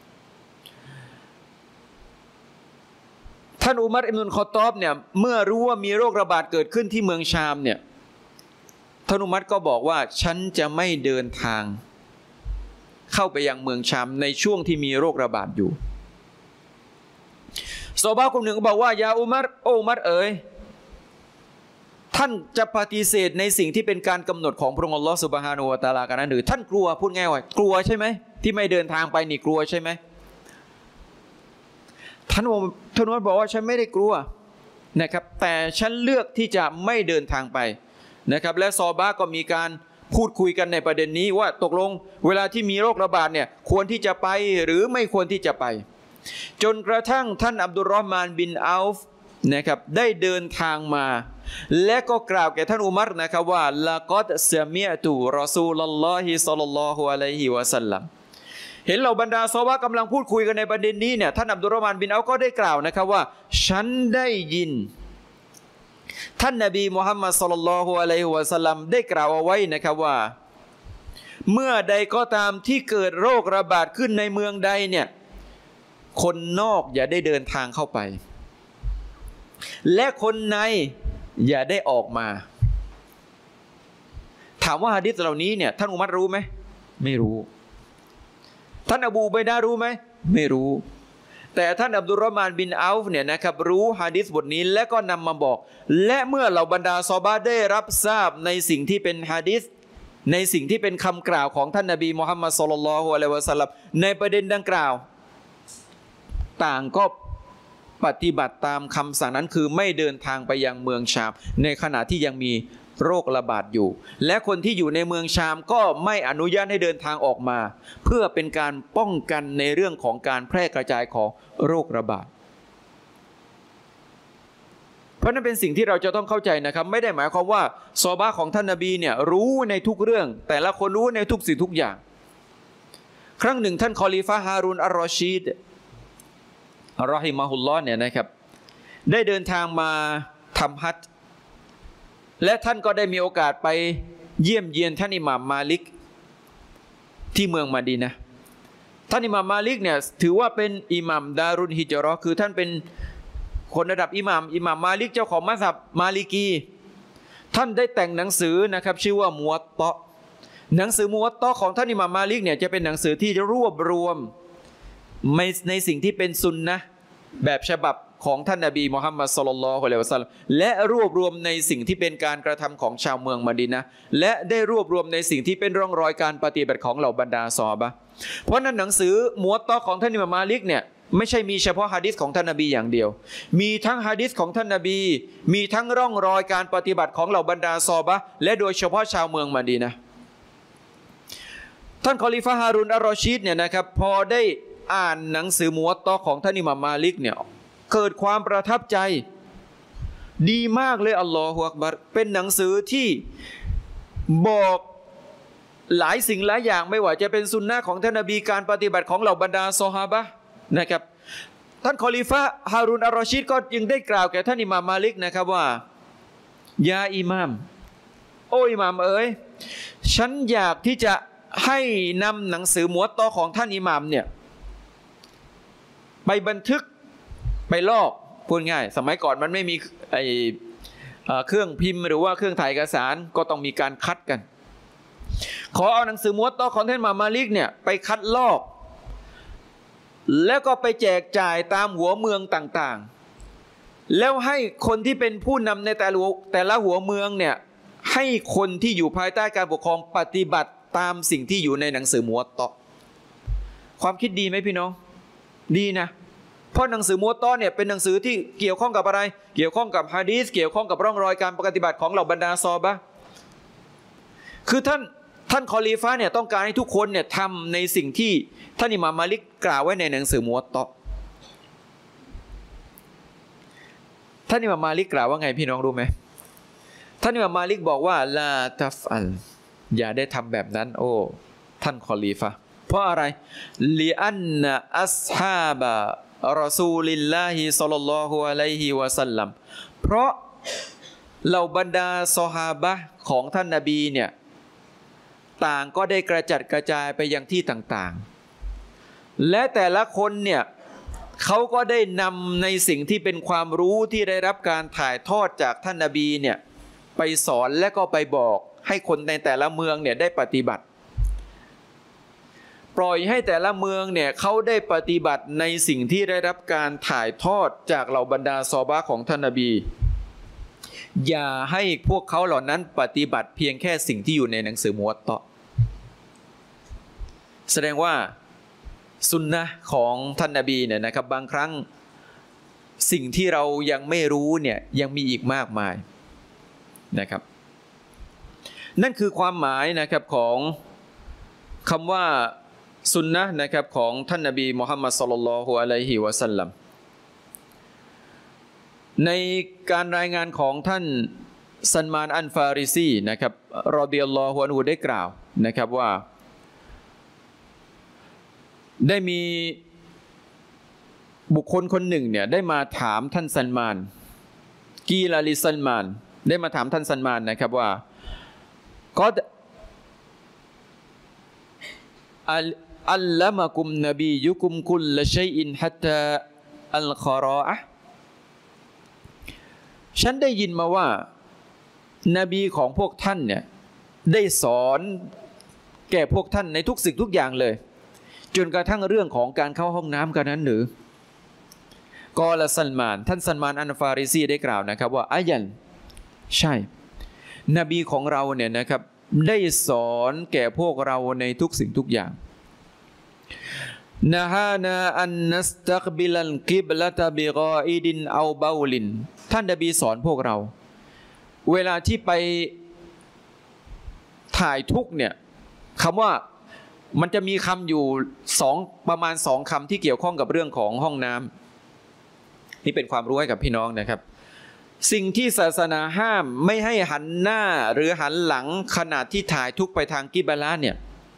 ท่านอุมัรอิบนุลคอฏฏอบเนี่ยเมื่อรู้ว่ามีโรคระบาดเกิดขึ้นที่เมืองชามเนี่ยท่านอุมัรก็บอกว่าฉันจะไม่เดินทางเข้าไปยังเมืองชามในช่วงที่มีโรคระบาดอยู่ซอฮาบะห์กลุ่มหนึ่งก็บอกว่ายาอุมัรโออุมัรเอ๋ยท่านจะปฏิเสธในสิ่งที่เป็นการกำหนดของพระองค์อัลลอฮฺซุบฮานะฮูวะตะอาลากันนั้นหรือท่านกลัวพูดง่ายว่ากลัวใช่ไหมที่ไม่เดินทางไปนี่กลัวใช่ไหมท่านอุมัรบอกว่าฉันไม่ได้กลัวนะครับแต่ฉันเลือกที่จะไม่เดินทางไปนะครับและซอฮาบะห์ก็มีการพูดคุยกันในประเด็นนี้ว่าตกลงเวลาที่มีโรคระบาดเนี่ยควรที่จะไปหรือไม่ควรที่จะไปจนกระทั่งท่านอับดุลรอฮ์มานบินอัลฟนะครับได้เดินทางมาและก็กล่าวแก่ท่านอุมัรนะครับว่าละกอดซะมีอะตุรอซูลุลลอฮิศ็อลลัลลอฮุอะลัยฮิวะซัลลัมเห็นเหล่าบรรดาซอฮาบะห์กำลังพูดคุยกันในประเด็นนี้เนี่ยท่านอับดุลรอฮ์มานบินอัลฟก็ได้กล่าวนะครับว่าฉันได้ยินท่านนบีมุฮัมมัดศ็อลลัลลอฮุอะลัยฮิวะซัลลัมได้กล่าวเอาไว้นะครับว่าเมื่อใดก็ตามที่เกิดโรคระบาดขึ้นในเมืองใดเนี่ยคนนอกอย่าได้เดินทางเข้าไปและคนในอย่าได้ออกมาถามว่าหะดีษเหล่านี้เนี่ยท่านอุมัรรู้ไหมไม่รู้ท่านอบูอุบัยดะห์รู้ไหมไม่รู้แต่ท่านอับดุลรอฮ์มานบินอัลฟเนี่ยนะครับรู้หะดีษบทนี้และก็นำมาบอกและเมื่อเหล่าบรรดาซอฮาบะห์ได้รับทราบในสิ่งที่เป็นหะดีษในสิ่งที่เป็นคำกล่าวของท่านนบีมุฮัมมัดศ็อลลัลลอฮุอะลัยฮิวะซัลลัมในประเด็นดังกล่าวต่างก็ปฏิบัติตามคำสั่งนั้นคือไม่เดินทางไปยังเมืองชามในขณะที่ยังมีโรคระบาดอยู่และคนที่อยู่ในเมืองชามก็ไม่อนุญาตให้เดินทางออกมาเพื่อเป็นการป้องกันในเรื่องของการแพร่กระจายของโรคระบาดเพราะนั้นเป็นสิ่งที่เราจะต้องเข้าใจนะครับไม่ได้หมายความว่าซอฮาบะห์ของท่านนบีเนี่ยรู้ในทุกเรื่องแต่ละคนรู้ในทุกสิ่งทุกอย่างครั้งหนึ่งท่านคอลิฟะฮ์ฮารุนอัลรอชีดรอฮิมะฮุลลอฮ์เนี่ยนะครับได้เดินทางมาทำฮัจญ์และท่านก็ได้มีโอกาสไปเยี่ยมเยียนท่านอิหม่ามมาลิกที่เมืองมะดีนะห์ท่านอิหม่ามมาลิกเนี่ยถือว่าเป็นอิหม่ามดารุลฮิจเราะห์คือท่านเป็นคนระดับอิหม่ามมาลิกเจ้าของมัซฮับมาลิกีท่านได้แต่งหนังสือนะครับชื่อว่ามุวัตตะหนังสือมุวัตตะของท่านอิหม่ามมาลิกเนี่ยจะเป็นหนังสือที่รวบรวมในสิ่งที่เป็นซุนนะห์แบบฉบับของท่านนบีมุฮัมมัดศ็อลลัลลอฮุอะลัยฮิวะซัลลัมและรวบรวมในสิ่งที่เป็นการกระทำของชาวเมืองมะดีนะห์และได้รวบรวมในสิ่งที่เป็นร่องรอยการปฏิบัติของเหล่าบรรดาซอฮาบะห์เพราะนั้นหนังสือมุวัตตะของท่านอิหม่ามมาลิกเนี่ยไม่ใช่มีเฉพาะหะดีษของท่านนบีอย่างเดียวมีทั้งหะดีษของท่านนบีมีทั้งร่องรอยการปฏิบัติของเหล่าบรรดาซอฮาบะห์และโดยเฉพาะชาวเมืองมะดีนะห์ท่านคอลิฟะฮ์ฮารุนอัลรอชีดเนี่ยนะครับพอได้อ่านหนังสือมุวัตตะของท่านอิหม่ามมาลิกเนี่ยเกิดความประทับใจดีมากเลยอัลลอฮฺอักบัรเป็นหนังสือที่บอกหลายสิ่งหลายอย่างไม่ว่าจะเป็นซุนนะห์ของท่านนบีการปฏิบัติของเหล่าบรรดาซอฮาบะห์นะครับท่านคอลิฟะห์ฮารุนอัลรอชีดก็ยังได้กล่าวแก่ท่านอิหม่ามมาลิกนะครับว่ายาอิหม่ามโอ้อิหม่ามเอ๋ยฉันอยากที่จะให้นำหนังสือมุวัตตะของท่านอิหม่ามเนี่ยไปบันทึกไปลอกพูดง่ายสมัยก่อนมันไม่มีเครื่องพิมพ์หรือว่าเครื่องถ่ายเอกสารก็ต้องมีการคัดกันขอเอาหนังสือมุวัตตะของท่านอิหม่ามมาลิกเนี่ยไปคัดลอกแล้วก็ไปแจกจ่ายตามหัวเมืองต่างๆแล้วให้คนที่เป็นผู้นำในแต่ละหัวเมืองเนี่ยให้คนที่อยู่ภายใต้การปกครองปฏิบัติตามสิ่งที่อยู่ในหนังสือมุวัตตะความคิดดีไหมพี่น้องดีนะเพราะหนังสือมุวัตตะเนี่ยเป็นหนังสือที่เกี่ยวข้องกับอะไรเกี่ยวข้องกับหะดีษเกี่ยวข้องกับร่องรอยการปฏิบัติของเหล่าบรรดาซอฮาบะห์คือท่านคอลิฟะห์เนี่ยต้องการให้ทุกคนเนี่ยทำในสิ่งที่ท่านอิหม่ามมาลิกกล่าวไว้ในหนังสือมุวัตตะท่านอิหม่ามมาลิกกล่าวว่าไงพี่น้องรู้ไหมท่านอิหม่ามมาลิกบอกว่าลาตัฟอัลอย่าได้ทำแบบนั้นโอ้ท่านคอลิฟะห์เพราะอะไรลิอันนะอัศฮาบะรอซูลิลลาฮิศ็อลลัลลอฮุอะลัยฮิวะซัลลัมเพราะเหล่าบรรดาซอฮาบะห์ของท่านนบีเนี่ยต่างก็ได้กระจัดกระจายไปยังที่ต่างๆและแต่ละคนเนี่ยเขาก็ได้นำในสิ่งที่เป็นความรู้ที่ได้รับการถ่ายทอดจากท่านนบีเนี่ยไปสอนและก็ไปบอกให้คนในแต่ละเมืองเนี่ยได้ปฏิบัติปล่อยให้แต่ละเมืองเนี่ยเขาได้ปฏิบัติในสิ่งที่ได้รับการถ่ายทอดจากเหล่าบรรดาซอฮาบะห์ของท่านนบีอย่าให้พวกเขาเหล่านั้นปฏิบัติเพียงแค่สิ่งที่อยู่ในหนังสือมุวัตตะแสดงว่าสุนนะของท่านนบีเนี่ยนะครับบางครั้งสิ่งที่เรายังไม่รู้เนี่ยยังมีอีกมากมายนะครับนั่นคือความหมายนะครับของคำว่าสุนนะนะครับของท่านนบีมุฮัมมัดศ็อลลัลลอฮุอะลัยฮิวะซัลลัมในการรายงานของท่านซัลมานอัลฟาริซีนะครับรอฎิยัลลอฮุอันฮุได้กล่าวนะครับว่าได้มีบุคคลคนหนึ่งเนี่ยได้มาถามท่านซัลมานกีลาลิซัลมานได้มาถามท่านซัลมานนะครับว่าก็อัลลัมะกุมนบียุกุมกุลชัยอินฮัตตาอัลคอรออะห์ฉันได้ยินมาว่านบีของพวกท่านเนี่ยได้สอนแก่พวกท่านในทุกสิ่งทุกอย่างเลยจนกระทั่งเรื่องของการเข้าห้องน้ำกันนั้นหรือกอละซัลมานท่านซัลมานอัลฟาริซีได้กล่าวนะครับว่าอายันใช่นบีของเราเนี่ยนะครับได้สอนแก่พวกเราในทุกสิ่งทุกอย่างนะฮานาอันนัสตักบิลันกิบละตะบิกออิดินเอาบาลินท่านนบีสอนพวกเราเวลาที่ไปถ่ายทุกเนี่ยคำว่ามันจะมีคำอยู่ประมาณ2คำที่เกี่ยวข้องกับเรื่องของห้องน้ำนี่เป็นความรู้ให้กับพี่น้องนะครับสิ่งที่ศาสนาห้ามไม่ให้หันหน้าหรือหันหลังขณะที่ถ่ายทุกไปทางกิบละเนี่ย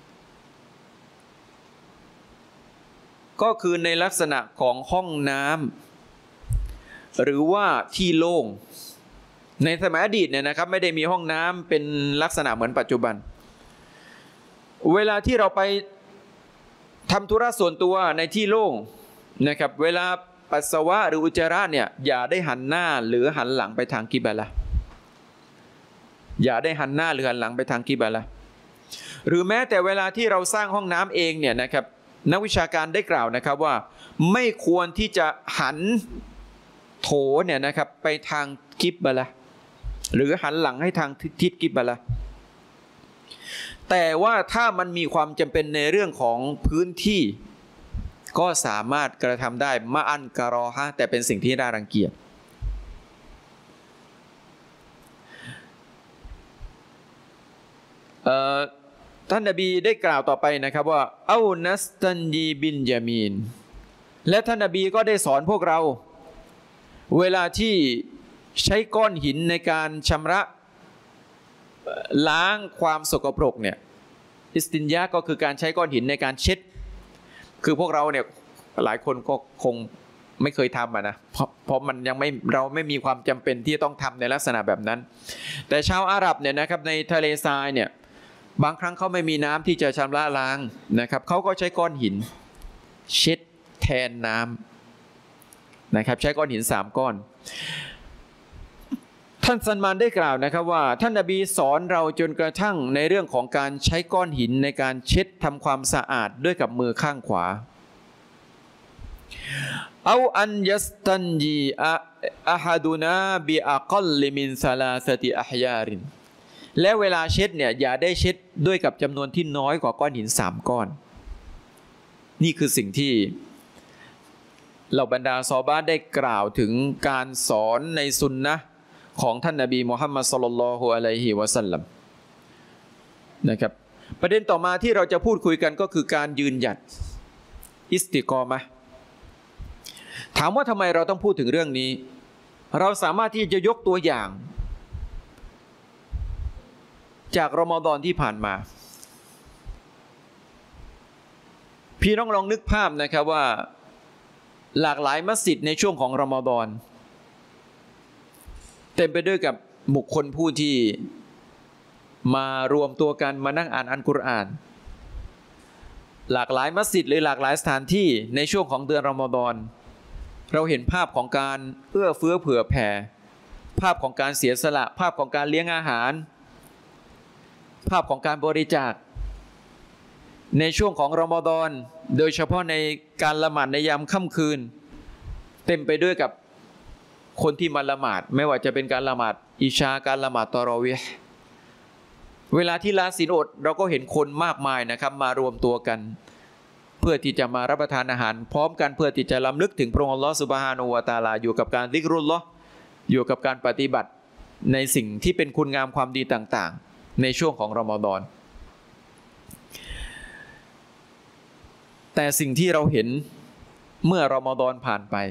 ก็คือในลักษณะของห้องน้ำหรือว่าที่โล่งในสมัยอดีตเนี่ยนะครับไม่ได้มีห้องน้ำเป็นลักษณะเหมือนปัจจุบันเวลาที่เราไปทำธุระส่วนตัวในที่โล่งนะครับเวลาปัสสาวะหรืออุจจาระเนี่ยอย่าได้หันหน้าหรือหันหลังไปทางกิบละอย่าได้หันหน้าหรือหันหลังไปทางกิบละหรือแม้แต่เวลาที่เราสร้างห้องน้ำเองเนี่ยนะครับนักวิชาการได้กล่าวนะครับว่าไม่ควรที่จะหันโถเนี่ยนะครับไปทางกิบละหรือหันหลังให้ทางทิศกิบละแต่ว่าถ้ามันมีความจำเป็นในเรื่องของพื้นที่ก็สามารถกระทำได้มะอันกะรอฮะแต่เป็นสิ่งที่น่ารังเกียจท่านนบีได้กล่าวต่อไปนะครับว่าเอานัสตันยีบินยามีนและท่านนบีก็ได้สอนพวกเราเวลาที่ใช้ก้อนหินในการชำระล้างความสกปรกเนี่ยอิสตินยะก็คือการใช้ก้อนหินในการเช็ดคือพวกเราเนี่ยหลายคนก็คงไม่เคยทำนะเพราะมันยังไม่เราไม่มีความจำเป็นที่ต้องทำในลักษณะแบบนั้นแต่ชาวอาหรับเนี่ยนะครับในทะเลทรายเนี่ยบางครั้งเขาไม่มีน้ำที่จะชำระล้างนะครับเขาก็ใช้ก้อนหินเช็ดแทนน้ำนะครับใช้ก้อนหิน3ก้อนท่านซัลมานได้กล่าวนะครับว่าท่านนบีสอนเราจนกระทั่งในเรื่องของการใช้ก้อนหินในการเช็ดทำความสะอาดด้วยกับมือข้างขวาเอาอันยัสตันจีอะฮัดุนาบิอักลลิมินซาลาสติอะฮยารินและเวลาเช็ดเนี่ยอย่าได้เช็ดด้วยกับจำนวนที่น้อยกว่าก้อนหิน3ก้อนนี่คือสิ่งที่เหล่าบรรดาซอฮาบะห์ได้กล่าวถึงการสอนในซุนนะห์ของท่านนบีมุฮัมมัดศ็อลลัลลอฮุอะลัยฮิวะซัลลัมนะครับประเด็นต่อมาที่เราจะพูดคุยกันก็คือการยืนหยัดอิสติกอมะห์ถามว่าทำไมเราต้องพูดถึงเรื่องนี้เราสามารถที่จะยกตัวอย่างจากรอมฎอนที่ผ่านมาพี่น้องลองนึกภาพนะครับว่าหลากหลายมัสยิดในช่วงของรอมฎอนเต็มไปด้วยกับบุคคลผู้ที่มารวมตัวกันมานั่งอ่านอัลกุรอานหลากหลายมัสยิดหรือหลากหลายสถานที่ในช่วงของเดือนรอมฎอนเราเห็นภาพของการเอื้อเฟื้อเผื่อแผ่ภาพของการเสียสละภาพของการเลี้ยงอาหารภาพของการบริจาคในช่วงของรอมฎอนโดยเฉพาะในการละหมาดในยามค่ำคืนเต็มไปด้วยกับคนที่มาละหมาดไม่ว่าจะเป็นการละหมาดอิชาการละหมาดตะเราะวีห์เวลาที่ละศีลอดเราก็เห็นคนมากมายนะครับมารวมตัวกันเพื่อที่จะมารับประทานอาหารพร้อมกันเพื่อที่จะรำลึกถึงพระองค์อัลลอฮฺซุบฮานะฮูวะตะอาลาอยู่กับการซิกรุลลอฮ์อยู่กับการปฏิบัติในสิ่งที่เป็นคุณงามความดีต่างๆในช่วงของรอมฎอนแต่สิ่งที่เราเห็นเมื่อรอมฎอนผ่านไป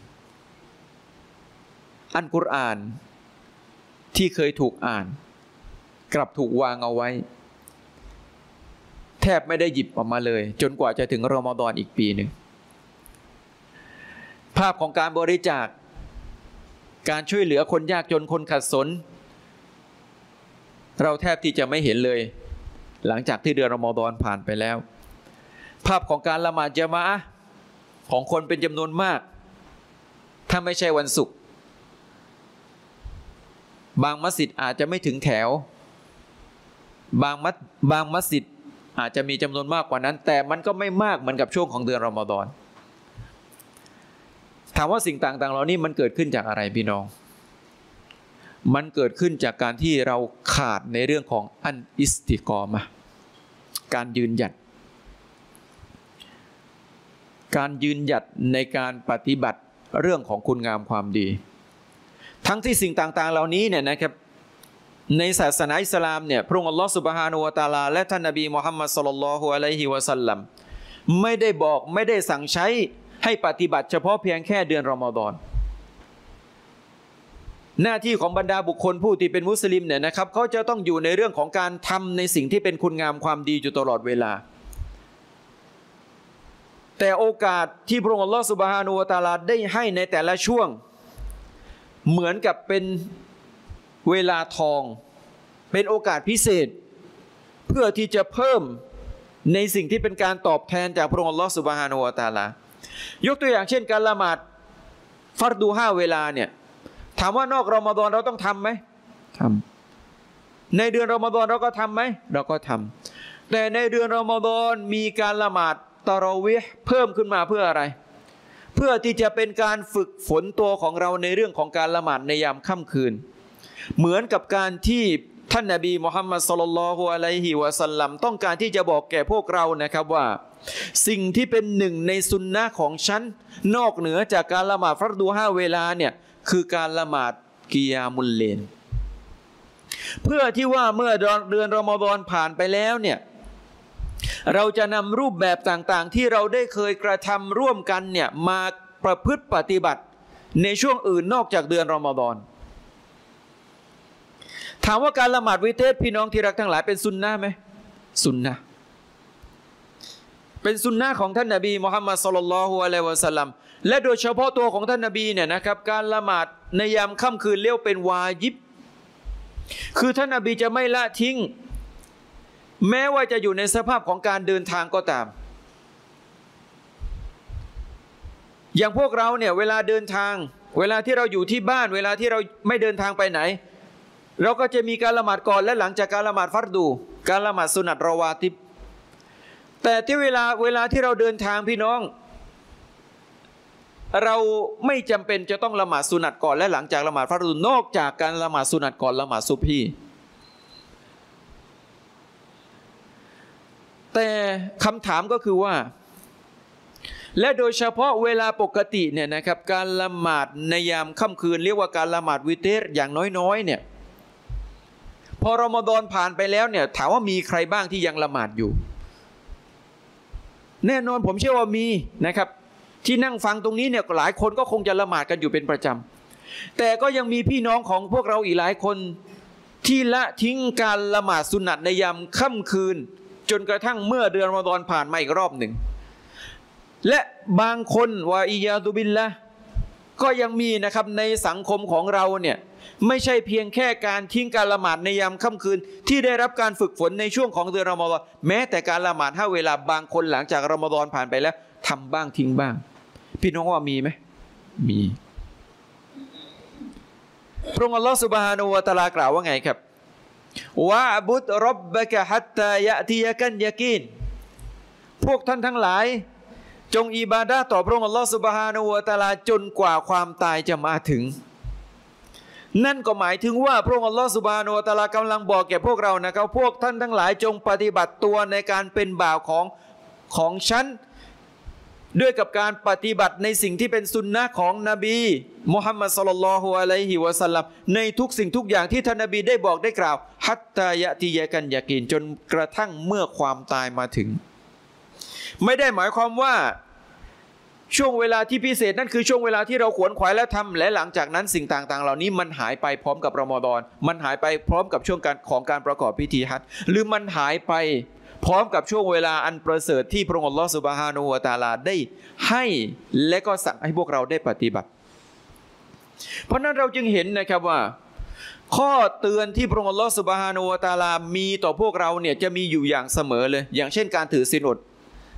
อัลกุรอานที่เคยถูกอ่านกลับถูกวางเอาไว้แทบไม่ได้หยิบออกมาเลยจนกว่าจะถึงรอมฎอนอีกปีหนึ่งภาพของการบริจาคการช่วยเหลือคนยากจนคนขัดสนเราแทบที่จะไม่เห็นเลยหลังจากที่เดือนรอมฎอนผ่านไปแล้วภาพของการละหมาดญะมาอะห์ของคนเป็นจำนวนมากถ้าไม่ใช่วันศุกร์บางมัสยิดอาจจะไม่ถึงแถวบางมัสยิดอาจจะมีจำนวนมากกว่านั้นแต่มันก็ไม่มากเหมือนกับช่วงของเดือนรอมฎอนถามว่าสิ่งต่างๆเหล่านี้มันเกิดขึ้นจากอะไรพี่น้องมันเกิดขึ้นจากการที่เราขาดในเรื่องของอันอิสติกอมะห์การยืนหยัดในการปฏิบัติเรื่องของคุณงามความดีทั้งที่สิ่งต่างๆเหล่านี้เนี่ยนะครับในศาสนาอิสลามเนี่ยพระองค์อัลลอฮฺซุบฮานะฮูวะตะอาลาและท่านนบีมุฮัมมัดศ็อลลัลลอฮุอะลัยฮิวะซัลลัมไม่ได้สั่งใช้ให้ปฏิบัติเฉพาะเพียงแค่เดือนรอมฎอนหน้าที่ของบรรดาบุคคลผู้ที่เป็นมุสลิมเนี่ยนะครับเขาจะต้องอยู่ในเรื่องของการทำในสิ่งที่เป็นคุณงามความดีอยู่ตลอดเวลาแต่โอกาสที่พระองค์อัลลอฮฺซุบฮานะฮูวะตะอาลาได้ให้ในแต่ละช่วงเหมือนกับเป็นเวลาทองเป็นโอกาสพิเศษเพื่อที่จะเพิ่มในสิ่งที่เป็นการตอบแทนจากพระองค์อัลลอฮฺซุบฮานะฮูวะตะอาลายกตัวอย่างเช่นการละหมาดฟัรดู5 เวลาเนี่ยถามว่านอกรอมฎอนเราต้องทำไหมทำในเดือนรอมฎอนเราก็ทำไหมเราก็ทำแต่ในเดือนรอมฎอนมีการละหมาดตะเราะวีห์เพิ่มขึ้นมาเพื่ออะไรเพื่อที่จะเป็นการฝึกฝนตัวของเราในเรื่องของการละหมาดในยามค่ำคืนเหมือนกับการที่ท่านนบีมุฮัมมัดศ็อลลัลลอฮุอะลัยฮิวะซัลลัมต้องการที่จะบอกแก่พวกเรานะครับว่าสิ่งที่เป็นหนึ่งในสุนนะของฉันนอกเหนือจากการละหมาดฟัรดู5 เวลาเนี่ยคือการละหมาดกิยามุลเลลเพื่อที่ว่าเมื่อเดือนรอมฎอนผ่านไปแล้วเนี่ยเราจะนำรูปแบบต่างๆที่เราได้เคยกระทำร่วมกันเนี่ยมาประพฤติปฏิบัติในช่วงอื่นนอกจากเดือนรอมฎอนถามว่าการละหมาดวิเทรพี่น้องที่รักทั้งหลายเป็นสุนนะไหมสุนนะเป็นสุนนะของท่านนบีมุฮัมมัดศ็อลลัลลอฮุอะลัยฮิวะซัลลัมและโดยเฉพาะตัวของท่านนบีเนี่ยนะครับการละหมาดในยามค่ำคืนเรียกเป็นวาญิบคือท่านนบีจะไม่ละทิ้งแม้ว่าจะอยู่ในสภาพของการเดินทางก็ตามอย่างพวกเราเนี่ยเวลาเดินทางเวลาที่เราอยู่ที่บ้านเวลาที่เราไม่เดินทางไปไหนเราก็จะมีการละหมาดก่อนและหลังจากการละหมาดฟัรดูการละหมาดสุนัตรอวาติบแต่ที่เวลาที่เราเดินทางพี่น้องเราไม่จำเป็นจะต้องละหมาดสุนัตก่อนและหลังจากละหมาดฟัรดูนอกจากการละหมาดสุนัตก่อนละหมาดซุบฮีแต่คำถามก็คือว่าและโดยเฉพาะเวลาปกติเนี่ยนะครับการละหมาดในยามค่ำคืนเรียกว่าการละหมาดวิเตรอย่างน้อยๆเนี่ยพอรอมฎอนผ่านไปแล้วเนี่ยถามว่ามีใครบ้างที่ยังละหมาดอยู่แน่นอนผมเชื่อว่ามีนะครับที่นั่งฟังตรงนี้เนี่ยหลายคนก็คงจะละหมาดกันอยู่เป็นประจำแต่ก็ยังมีพี่น้องของพวกเราอีกหลายคนที่ละทิ้งการละหมาดสุนัตในยามค่ำคืนจนกระทั่งเมื่อเดือนรอมฎอนผ่านมาอีกรอบหนึ่งและบางคนวะอียาตุบิลละก็ยังมีนะครับในสังคมของเราเนี่ยไม่ใช่เพียงแค่การทิ้งการละหมาดในยามค่ำคืนที่ได้รับการฝึกฝนในช่วงของเดือนรอมฎอนแม้แต่การละหมาด5 เวลาบางคนหลังจากรอมฎอนผ่านไปแล้วทำบ้างทิ้งบ้างพี่น้องว่ามีไหมมีพระองค์อัลลอฮฺซุบฮานะฮูวะตะอาลากล่าวว่าไงครับวะอ์บุดร็อบบะกะฮัตตายะติยะกันยะกีนพวกท่านทั้งหลายจงอิบาดะห์ต่อพระองค์อัลลอฮฺซุบฮานะฮูวะตะอาลาจนกว่าความตายจะมาถึงนั่นก็หมายถึงว่าพระองค์อัลลอฮฺซุบฮานะฮูวะตะอาลากำลังบอกแก่พวกเรานะครับพวกท่านทั้งหลายจงปฏิบัติตัวในการเป็นบ่าวของฉันด้วยกับการปฏิบัติในสิ่งที่เป็นสุนนะของนบีมุฮัมมัดศ็อลลัลลอฮุอะลัยฮิวะซัลลัมในทุกสิ่งทุกอย่างที่ท่านนบีได้บอกได้กล่าวฮัตตายะติยะกันยะกีนจนกระทั่งเมื่อความตายมาถึงไม่ได้หมายความว่าช่วงเวลาที่พิเศษนั่นคือช่วงเวลาที่เราขวนขวายและทำและหลังจากนั้นสิ่งต่างๆเหล่านี้มันหายไปพร้อมกับรอมฎอนมันหายไปพร้อมกับช่วงของการประกอบพิธีฮัจญ์หรือมันหายไปพร้อมกับช่วงเวลาอันประเสริฐที่พระองค์อัลลอฮฺซุบฮานะฮูวะตะอาลาได้ให้และก็สั่งให้พวกเราได้ปฏิบัติเพราะนั้นเราจึงเห็นนะครับว่าข้อเตือนที่พระองค์อัลลอฮฺซุบฮานะฮูวะตะอาลามีต่อพวกเราเนี่ยจะมีอยู่อย่างเสมอเลยอย่างเช่นการถือศีลอด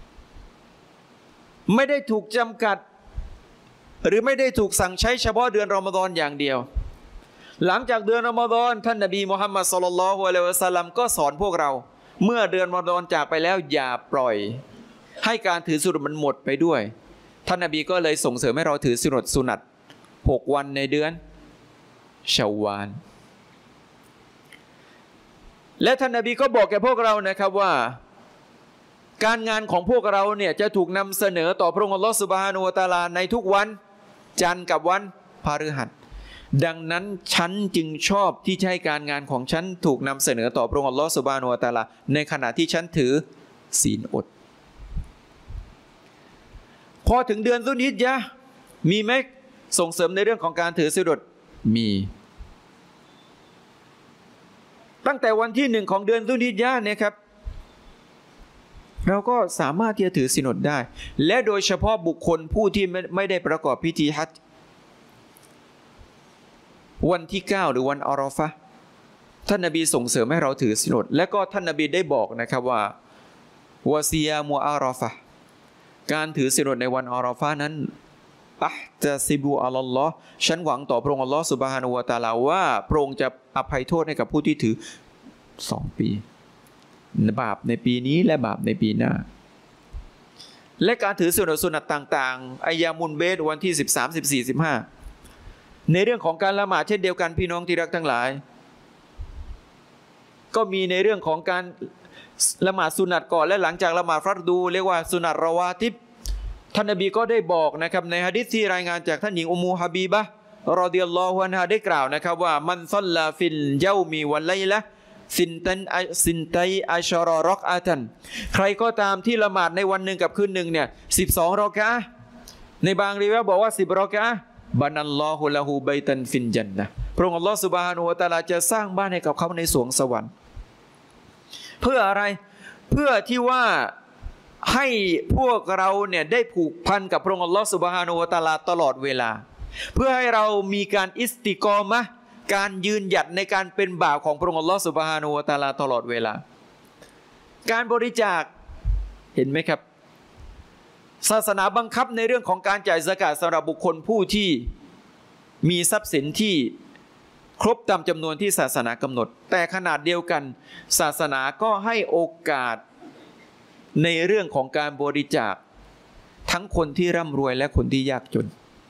ไม่ได้ถูกจำกัดหรือไม่ได้ถูกสั่งใช้เฉพาะเดือนรอมฎอนอย่างเดียวหลังจากเดือนรอมฎอนท่านนบีมุฮัมมัดศ็อลลัลลอฮุอะลัยฮิวะซัลลัมก็สอนพวกเราเมื่อเดือนรอมฎอนจากไปแล้วอย่าปล่อยให้การถือศีลอดมันหมดไปด้วยท่านนบีก็เลยส่งเสริมให้เราถือศีลอดสุนัต6 วันในเดือนชาววาลและท่านนบีก็บอกแก่พวกเรานะครับว่าการงานของพวกเราเนี่ยจะถูกนำเสนอต่อพระองค์อัลลอฮฺซุบฮานะฮูวะตะอาลาในทุกวันจันทร์กับวันพฤหัสดังนั้นฉันจึงชอบที่จะให้การงานของฉันถูกนำเสนอต่อพระองค์อัลลอฮฺซุบฮานะฮูวะตะอาลาในขณะที่ฉันถือศีลอดพอถึงเดือนซุลฮิจญะห์มีไหมส่งเสริมในเรื่องของการถือศีลอดมีตั้งแต่วันที่1ของเดือนซุลฮิจญะห์เนี่ยครับเราก็สามารถที่จะถือศีลอดได้และโดยเฉพาะบุคคลผู้ที่ไม่ได้ประกอบพิธีฮัจญ์วันที่9หรือวันอาราฟะห์ท่านนบีส่งเสริมให้เราถือศีลอดและก็ท่านนบีได้บอกนะครับว่าวะซิยามุอาราฟะห์การถือศีลอดในวันอาราฟะห์นั้นอัตซิบุอัลลอฮ์ฉันหวังต่อพระองค์อัลลอฮ์ซุบฮานะฮูวะตะอาลาว่าพระองค์จะอภัยโทษให้กับผู้ที่ถือ2 ปีบาปในปีนี้และบาปในปีหน้าและการถือศีลอดสุนัตต่างๆอัยยามุลเบดวันที่13 14 15ในเรื่องของการละหมาดเช่นเดียวกันพี่น้องที่รักทั้งหลายก็มีในเรื่องของการละหมาดสุนัตก่อนและหลังจากละหมาดฟัรดูเรียกว่าสุนัตรอวาติบท่านนบีก็ได้บอกนะครับในหะดีษที่รายงานจากท่านหญิงอุมมุฮะบีบะห์รอฎิยัลลอฮุอันฮาได้กล่าวนะครับว่ามันศ็อลลาฟิลเยามีวัลไลละสินตัยอัชรอรอกอาตันใครก็ตามที่ละหมาดในวันหนึ่งกับคืนหนึ่งเนี่ย12 รอกะอะห์ในบางรีวายะห์บอกว่า10 รอกะอะห์บานัลลอฮุละฮูบัยตันฟินญันนะห์พระองค์อัลลอฮฺซุบฮานะฮูวะตะอาลาจะสร้างบ้านให้กับเขาในสวงสวรรค์เพื่ออะไรเพื่อที่ว่าให้พวกเราเนี่ยได้ผูกพันกับพระองค์อัลลอฮฺซุบฮานะฮูวะตะอาลาตลอดเวลาเพื่อให้เรามีการอิสติกอมะห์การยืนหยัดในการเป็นบ่าวของพระองค์อัลลอฮฺซุบฮานะฮูวะตะอาลาตลอดเวลาการบริจาคเห็นไหมครับศาสนาบังคับในเรื่องของการจ่ายซะกาตสำหรับบุคคลผู้ที่มีทรัพย์สินที่ครบตามจำนวนที่ศาสนากำหนดแต่ขนาดเดียวกันศาสนาก็ให้โอกาสในเรื่องของการบริจาคทั้งคนที่ร่ำรวยและคนที่ยากจน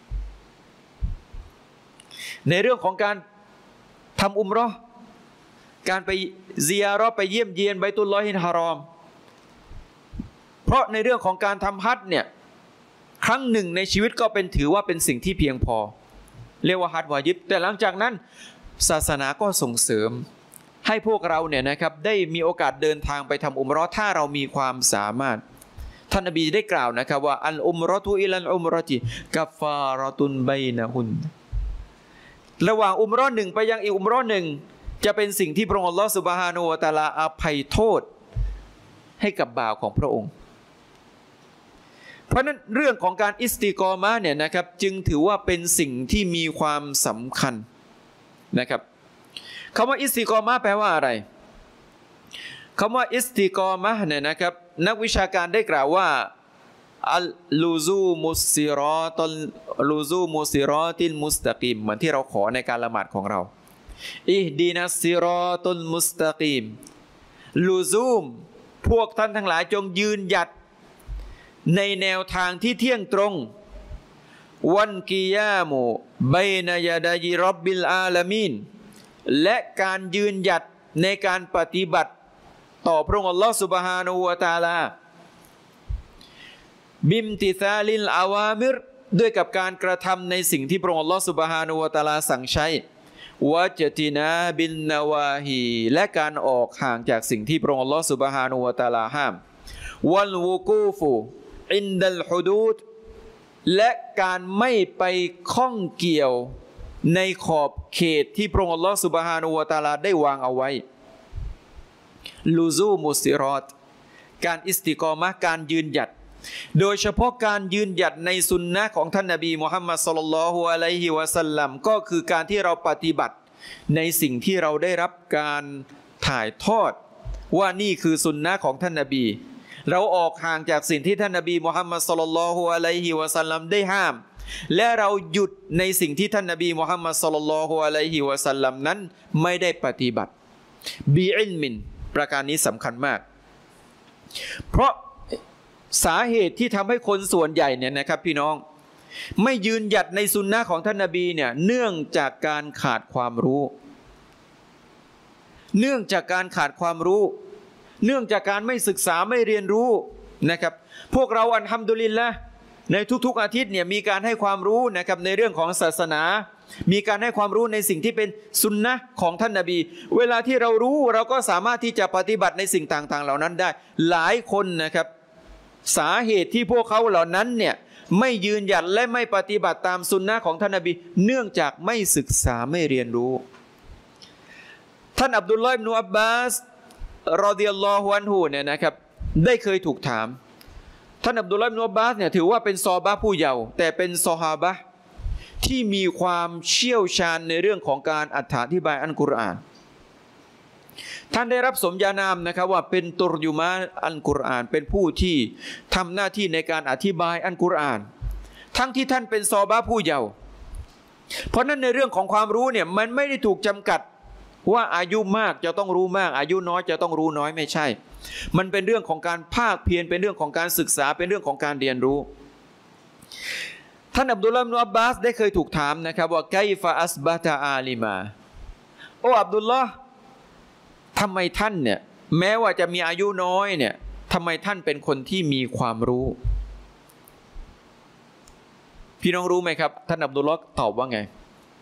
ในเรื่องของการทำอุมเราะห์การไปซิยาเราะห์ไปเยี่ยมเยียนบัยตุลลอฮิลฮารอมเพราะในเรื่องของการทำฮัจญ์เนี่ยครั้งหนึ่งในชีวิตก็ถือว่าเป็นสิ่งที่เพียงพอเรียกว่าฮัจญ์วาญิบแต่หลังจากนั้นศาสนาก็ส่งเสริมให้พวกเราเนี่ยนะครับได้มีโอกาสเดินทางไปทำอุมเราะห์ถ้าเรามีความสามารถท่านนบีได้กล่าวนะครับว่าอัลอุมเราะตุอิลัลอุมเราะติกัฟฟาเราะตุนบัยนะฮุนระหว่างอุมเราะห์หนึ่งไปยังอีกอุมเราะห์หนึ่งจะเป็นสิ่งที่พระองค์อัลลอฮฺซุบฮานะฮูวะตะอาลาอภัยโทษให้กับบ่าวของพระองค์เพราะนั้นเรื่องของการอิสติกอมะห์เนี่ยนะครับจึงถือว่าเป็นสิ่งที่มีความสำคัญนะครับคำว่าอิสติกอมะห์แปลว่าอะไรคำว่าอิสติกอมะห์เนี่ยนะครับนักวิชาการได้กล่าวว่าอัลลูซูมุสซิรอตัลลูซูมุสซิรอติลมุสตะกีมเหมือนที่เราขอในการละหมาดของเราอิฮดีนัสซิรอตุลมุสตะกีมลูซูมพวกท่านทั้งหลายจงยืนหยัดในแนวทางที่เที่ยงตรงวันกิยามุบัยนายาดายิร็อบบิลอาลามีนและการยืนหยัดในการปฏิบัติต่อพระองค์อัลลอฮฺซุบฮานะฮูวะตะอาลาบิมติซาลิลอาวามิรด้วยกับการกระทำในสิ่งที่พระองค์อัลลอฮฺซุบฮานะฮูวะตะอาลาสั่งใช้วะจตินาบินนาวาฮีและการออกห่างจากสิ่งที่พระองค์อัลลอฮฺซุบฮานะฮูวะตะอาลาห้ามวัลวุกูฟุอินดัลฮุดูดและการไม่ไปข้องเกี่ยวในขอบเขตที่พระองค์อัลลอฮฺซุบฮานะฮูวะตะอาลาได้วางเอาไว้ลูซูมุสซิรอตการอิสติกอมะห์การยืนหยัดโดยเฉพาะการยืนหยัดในสุนนะของท่านนบีมุฮัมมัดศ็อลลัลลอฮุอะลัยฮิวะซัลลัมก็คือการที่เราปฏิบัติในสิ่งที่เราได้รับการถ่ายทอดว่านี่คือสุนนะของท่านนบีเราออกห่างจากสิ่งที่ท่านนบีมุฮัมมัดศ็อลลัลลอฮุอะลัยฮิวะซัลลัมได้ห้ามและเราหยุดในสิ่งที่ท่านนบีมุฮัมมัดศ็อลลัลลอฮุอะลัยฮิวะซัลลัมนั้นไม่ได้ปฏิบัติบิอิลมินประการนี้สำคัญมากเพราะสาเหตุที่ทำให้คนส่วนใหญ่เนี่ยนะครับพี่น้องไม่ยืนหยัดในสุนนะของท่านนบีเนี่ยเนื่องจากการขาดความรู้เนื่องจากการขาดความรู้เนื่องจากการไม่ศึกษาไม่เรียนรู้นะครับพวกเราอัลฮัมดุลิลละห์ในทุกๆอาทิตย์เนี่ยมีการให้ความรู้นะครับในเรื่องของศาสนามีการให้ความรู้ในสิ่งที่เป็นสุนนะของท่านนบีเวลาที่เรารู้เราก็สามารถที่จะปฏิบัติในสิ่งต่างๆเหล่านั้นได้หลายคนนะครับสาเหตุที่พวกเขาเหล่านั้นเนี่ยไม่ยืนหยัดและไม่ปฏิบัติตามสุนนะของท่านนบีเนื่องจากไม่ศึกษาไม่เรียนรู้ท่านอับดุลลอฮ์อิบนุอับบาสรอฎิยัลลอฮุอันฮุเนี่ยนะครับได้เคยถูกถามท่านอับดุลลอฮ์อิบนุอับบาสเนี่ยถือว่าเป็นซอฮาบะห์ผู้เยาว์แต่เป็นซอฮาบะห์ที่มีความเชี่ยวชาญในเรื่องของการอธิบายอัลกุรอานท่านได้รับสมญานามนะครับว่าเป็นตุรยุมาอัลกุรอานเป็นผู้ที่ทำหน้าที่ในการอธิบายอัลกุรอานทั้งที่ท่านเป็นซอฮาบะห์ผู้เยาว์เพราะนั้นในเรื่องของความรู้เนี่ยมันไม่ได้ถูกจำกัดว่าอายุมากจะต้องรู้มากอายุน้อยจะต้องรู้น้อยไม่ใช่มันเป็นเรื่องของการภาคเพียรเป็นเรื่องของการศึกษาเป็นเรื่องของการเรียนรู้ท่านอับดุลลอฮ์ อิบนุอับบาสได้เคยถูกถามนะครับว่าไกฟะอัสบะตะอาลิมาโอ้อับดุลลอฮ์ทำไมท่านเนี่ยแม้ว่าจะมีอายุน้อยเนี่ยทำไมท่านเป็นคนที่มีความรู้พี่น้องรู้ไหมครับท่านอับดุลลอฮ์ตอบว่าไง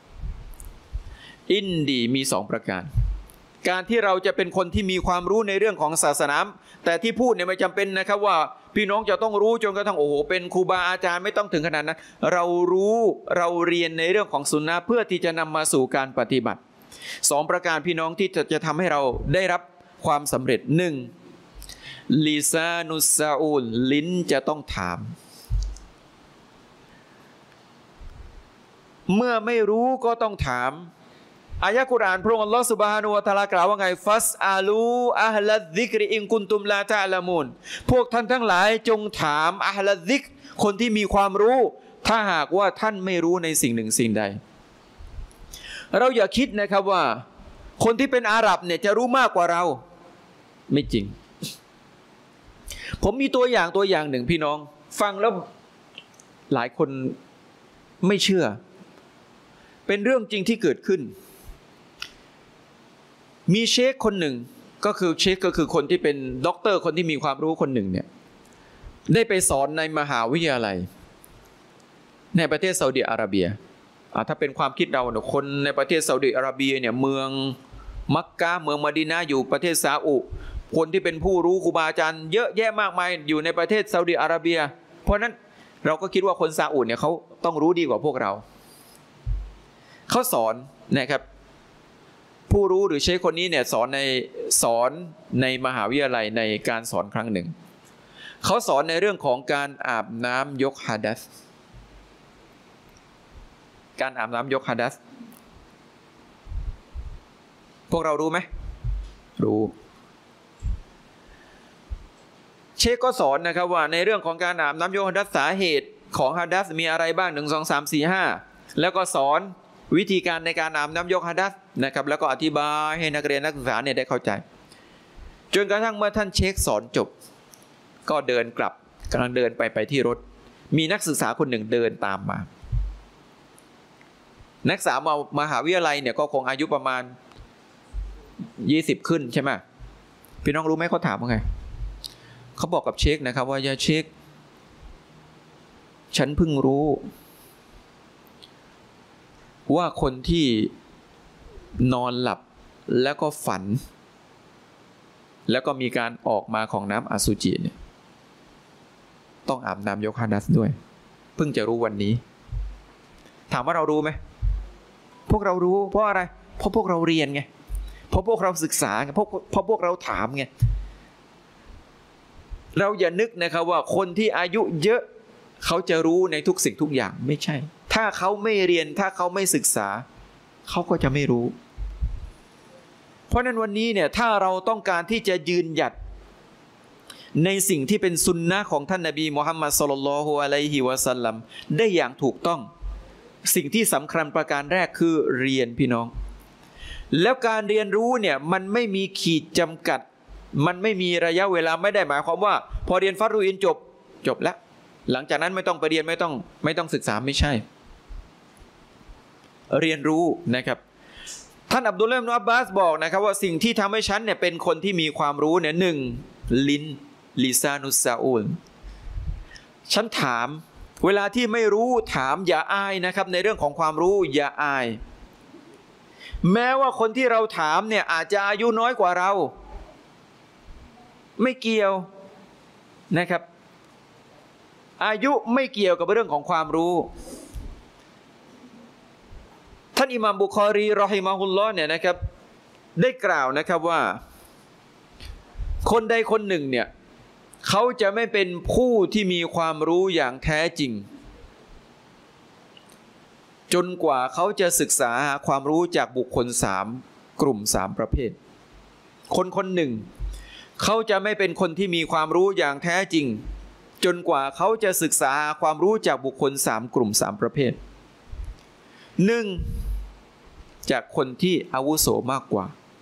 อินดีมี2ประการการที่เราจะเป็นคนที่มีความรู้ในเรื่องของศาสนาแต่ที่พูดเนี่ยไม่จำเป็นนะครับว่าพี่น้องจะต้องรู้จนกระทั่งโอ้โหเป็นครูบาอาจารย์ไม่ต้องถึงขนาดนั้นเรารู้เราเรียนในเรื่องของสุนนะเพื่อที่จะนำมาสู่การปฏิบัติ2ประการพี่น้องที่จะทำให้เราได้รับความสำเร็จ1ลิซานุสซาอูลลิ้นจะต้องถามเมื่อไม่รู้ก็ต้องถามอายะกุรอานพระองค์อัลลอฮฺซุบฮานะฮูวะตะอาลากล่าวว่าไงฟัสอาลูอะฮลัซซิกรอินกุนตุมลาตะอะละมูนพวกท่านทั้งหลายจงถามอะฮลัซซิกคนที่มีความรู้ถ้าหากว่าท่านไม่รู้ในสิ่งหนึ่งสิ่งใดเราอย่าคิดนะครับว่าคนที่เป็นอาหรับเนี่ยจะรู้มากกว่าเราไม่จริงผมมีตัวอย่างหนึ่งพี่น้องฟังแล้วหลายคนไม่เชื่อเป็นเรื่องจริงที่เกิดขึ้นมีเชคคนหนึ่งก็คือเชคก็คือคนที่เป็นด็อกเตอร์คนที่มีความรู้คนหนึ่งเนี่ยได้ไปสอนในมหาวิทยาลัยในประเทศซาอุดิอาระเบียถ้าเป็นความคิดเราเนี่ยคนในประเทศซาอุดิอาระเบียเนี่ยเมืองมักกะเมืองมะดีนะห์อยู่ประเทศซาอุคนที่เป็นผู้รู้ครูบาอาจารย์เยอะแยะมากมายอยู่ในประเทศซาอุดิอาระเบียเพราะนั้นเราก็คิดว่าคนซาอุเนี่ยเขาต้องรู้ดีกว่าพวกเราเขาสอนนะครับผู้รู้หรือเชคคนนี้เนี่ยสอนในมหาวิทยาลัยในการสอนครั้งหนึ่งเขาสอนในเรื่องของการอาบน้ำยกฮะดัษการอาบน้ำยกฮะดัษพวกเรารู้ไหมรู้เชคก็สอนนะครับว่าในเรื่องของการอาบน้ำยกฮะดัษสาเหตุของฮะดัษมีอะไรบ้าง1 2 3 4 5แล้วก็สอนวิธีการในการอาบน้ำยกฮะดัษนะครับแล้วก็อธิบายให้นักเรียนนักศึกษาเนี่ยได้เข้าใจจนกระทั่งเมื่อท่านเชคสอนจบก็เดินกลับกำลังเดินไปที่รถมีนักศึกษาคนหนึ่งเดินตามมานักศึกษามหาวิทยาลัยเนี่ยก็คงอายุประมาณ20ขึ้นใช่ไหมพี่น้องรู้ไหมเขาถามว่าไงเขาบอกกับเชคนะครับว่ายาเชคฉันเพิ่งรู้ว่าคนที่นอนหลับแล้วก็ฝันแล้วก็มีการออกมาของน้ำอสุจิเนี่ยต้องอาบน้ำยกฮะดัษด้วยเพิ่งจะรู้วันนี้ถามว่าเรารู้ไหมพวกเรารู้เพราะอะไรเพราะพวกเราเรียนไงเพราะพวกเราศึกษาไงเพราะพวกเราถามไงเราอย่านึกนะครับว่าคนที่อายุเยอะเขาจะรู้ในทุกสิ่งทุกอย่างไม่ใช่ถ้าเขาไม่เรียนถ้าเขาไม่ศึกษาเขาก็จะไม่รู้เพราะนั้นวันนี้เนี่ยถ้าเราต้องการที่จะยืนหยัดในสิ่งที่เป็นสุนนะของท่านนบีมุฮัมมัดศ็อลลัลลอฮุอะลัยฮิวะซัลลัมได้อย่างถูกต้องสิ่งที่สำคัญประการแรกคือเรียนพี่น้องแล้วการเรียนรู้เนี่ยมันไม่มีขีดจำกัดมันไม่มีระยะเวลาไม่ได้หมายความว่าพอเรียนฟัรดุอินจบแล้วหลังจากนั้นไม่ต้องไปเรียนไม่ต้องศึกษาไม่ใช่เรียนรู้นะครับท่านอับดุลลาห์ อิบนุอับบาสบอกนะครับว่าสิ่งที่ทำให้ฉันเนี่ยเป็นคนที่มีความรู้เนี่ย1ลิ้นลิซานุสซาอูลฉันถามเวลาที่ไม่รู้ถามอย่าอายนะครับในเรื่องของความรู้อย่าอายแม้ว่าคนที่เราถามเนี่ยอาจจะอายุน้อยกว่าเราไม่เกี่ยวนะครับอายุไม่เกี่ยวกับเรื่องของความรู้ท่านอิหม่ามบุคอรีรอฮิมะฮุลลอฮ์เนี่ยนะครับได้กล่าวนะครับว่าคนใดคนหนึ่งเนี่ยเขาจะไม่เป็นผู้ที่มีความรู้อย่างแท้จริงจนกว่าเขาจะศึกษาความรู้จากบุคคล3กลุ่ม3ประเภทคนหนึ่งเขาจะไม่เป็นคนที่มีความรู้อย่างแท้จริงจนกว่าเขาจะศึกษาความรู้จากบุคคล3กลุ่ม3ประเภท1จากคนที่อาวุโสมากกว่า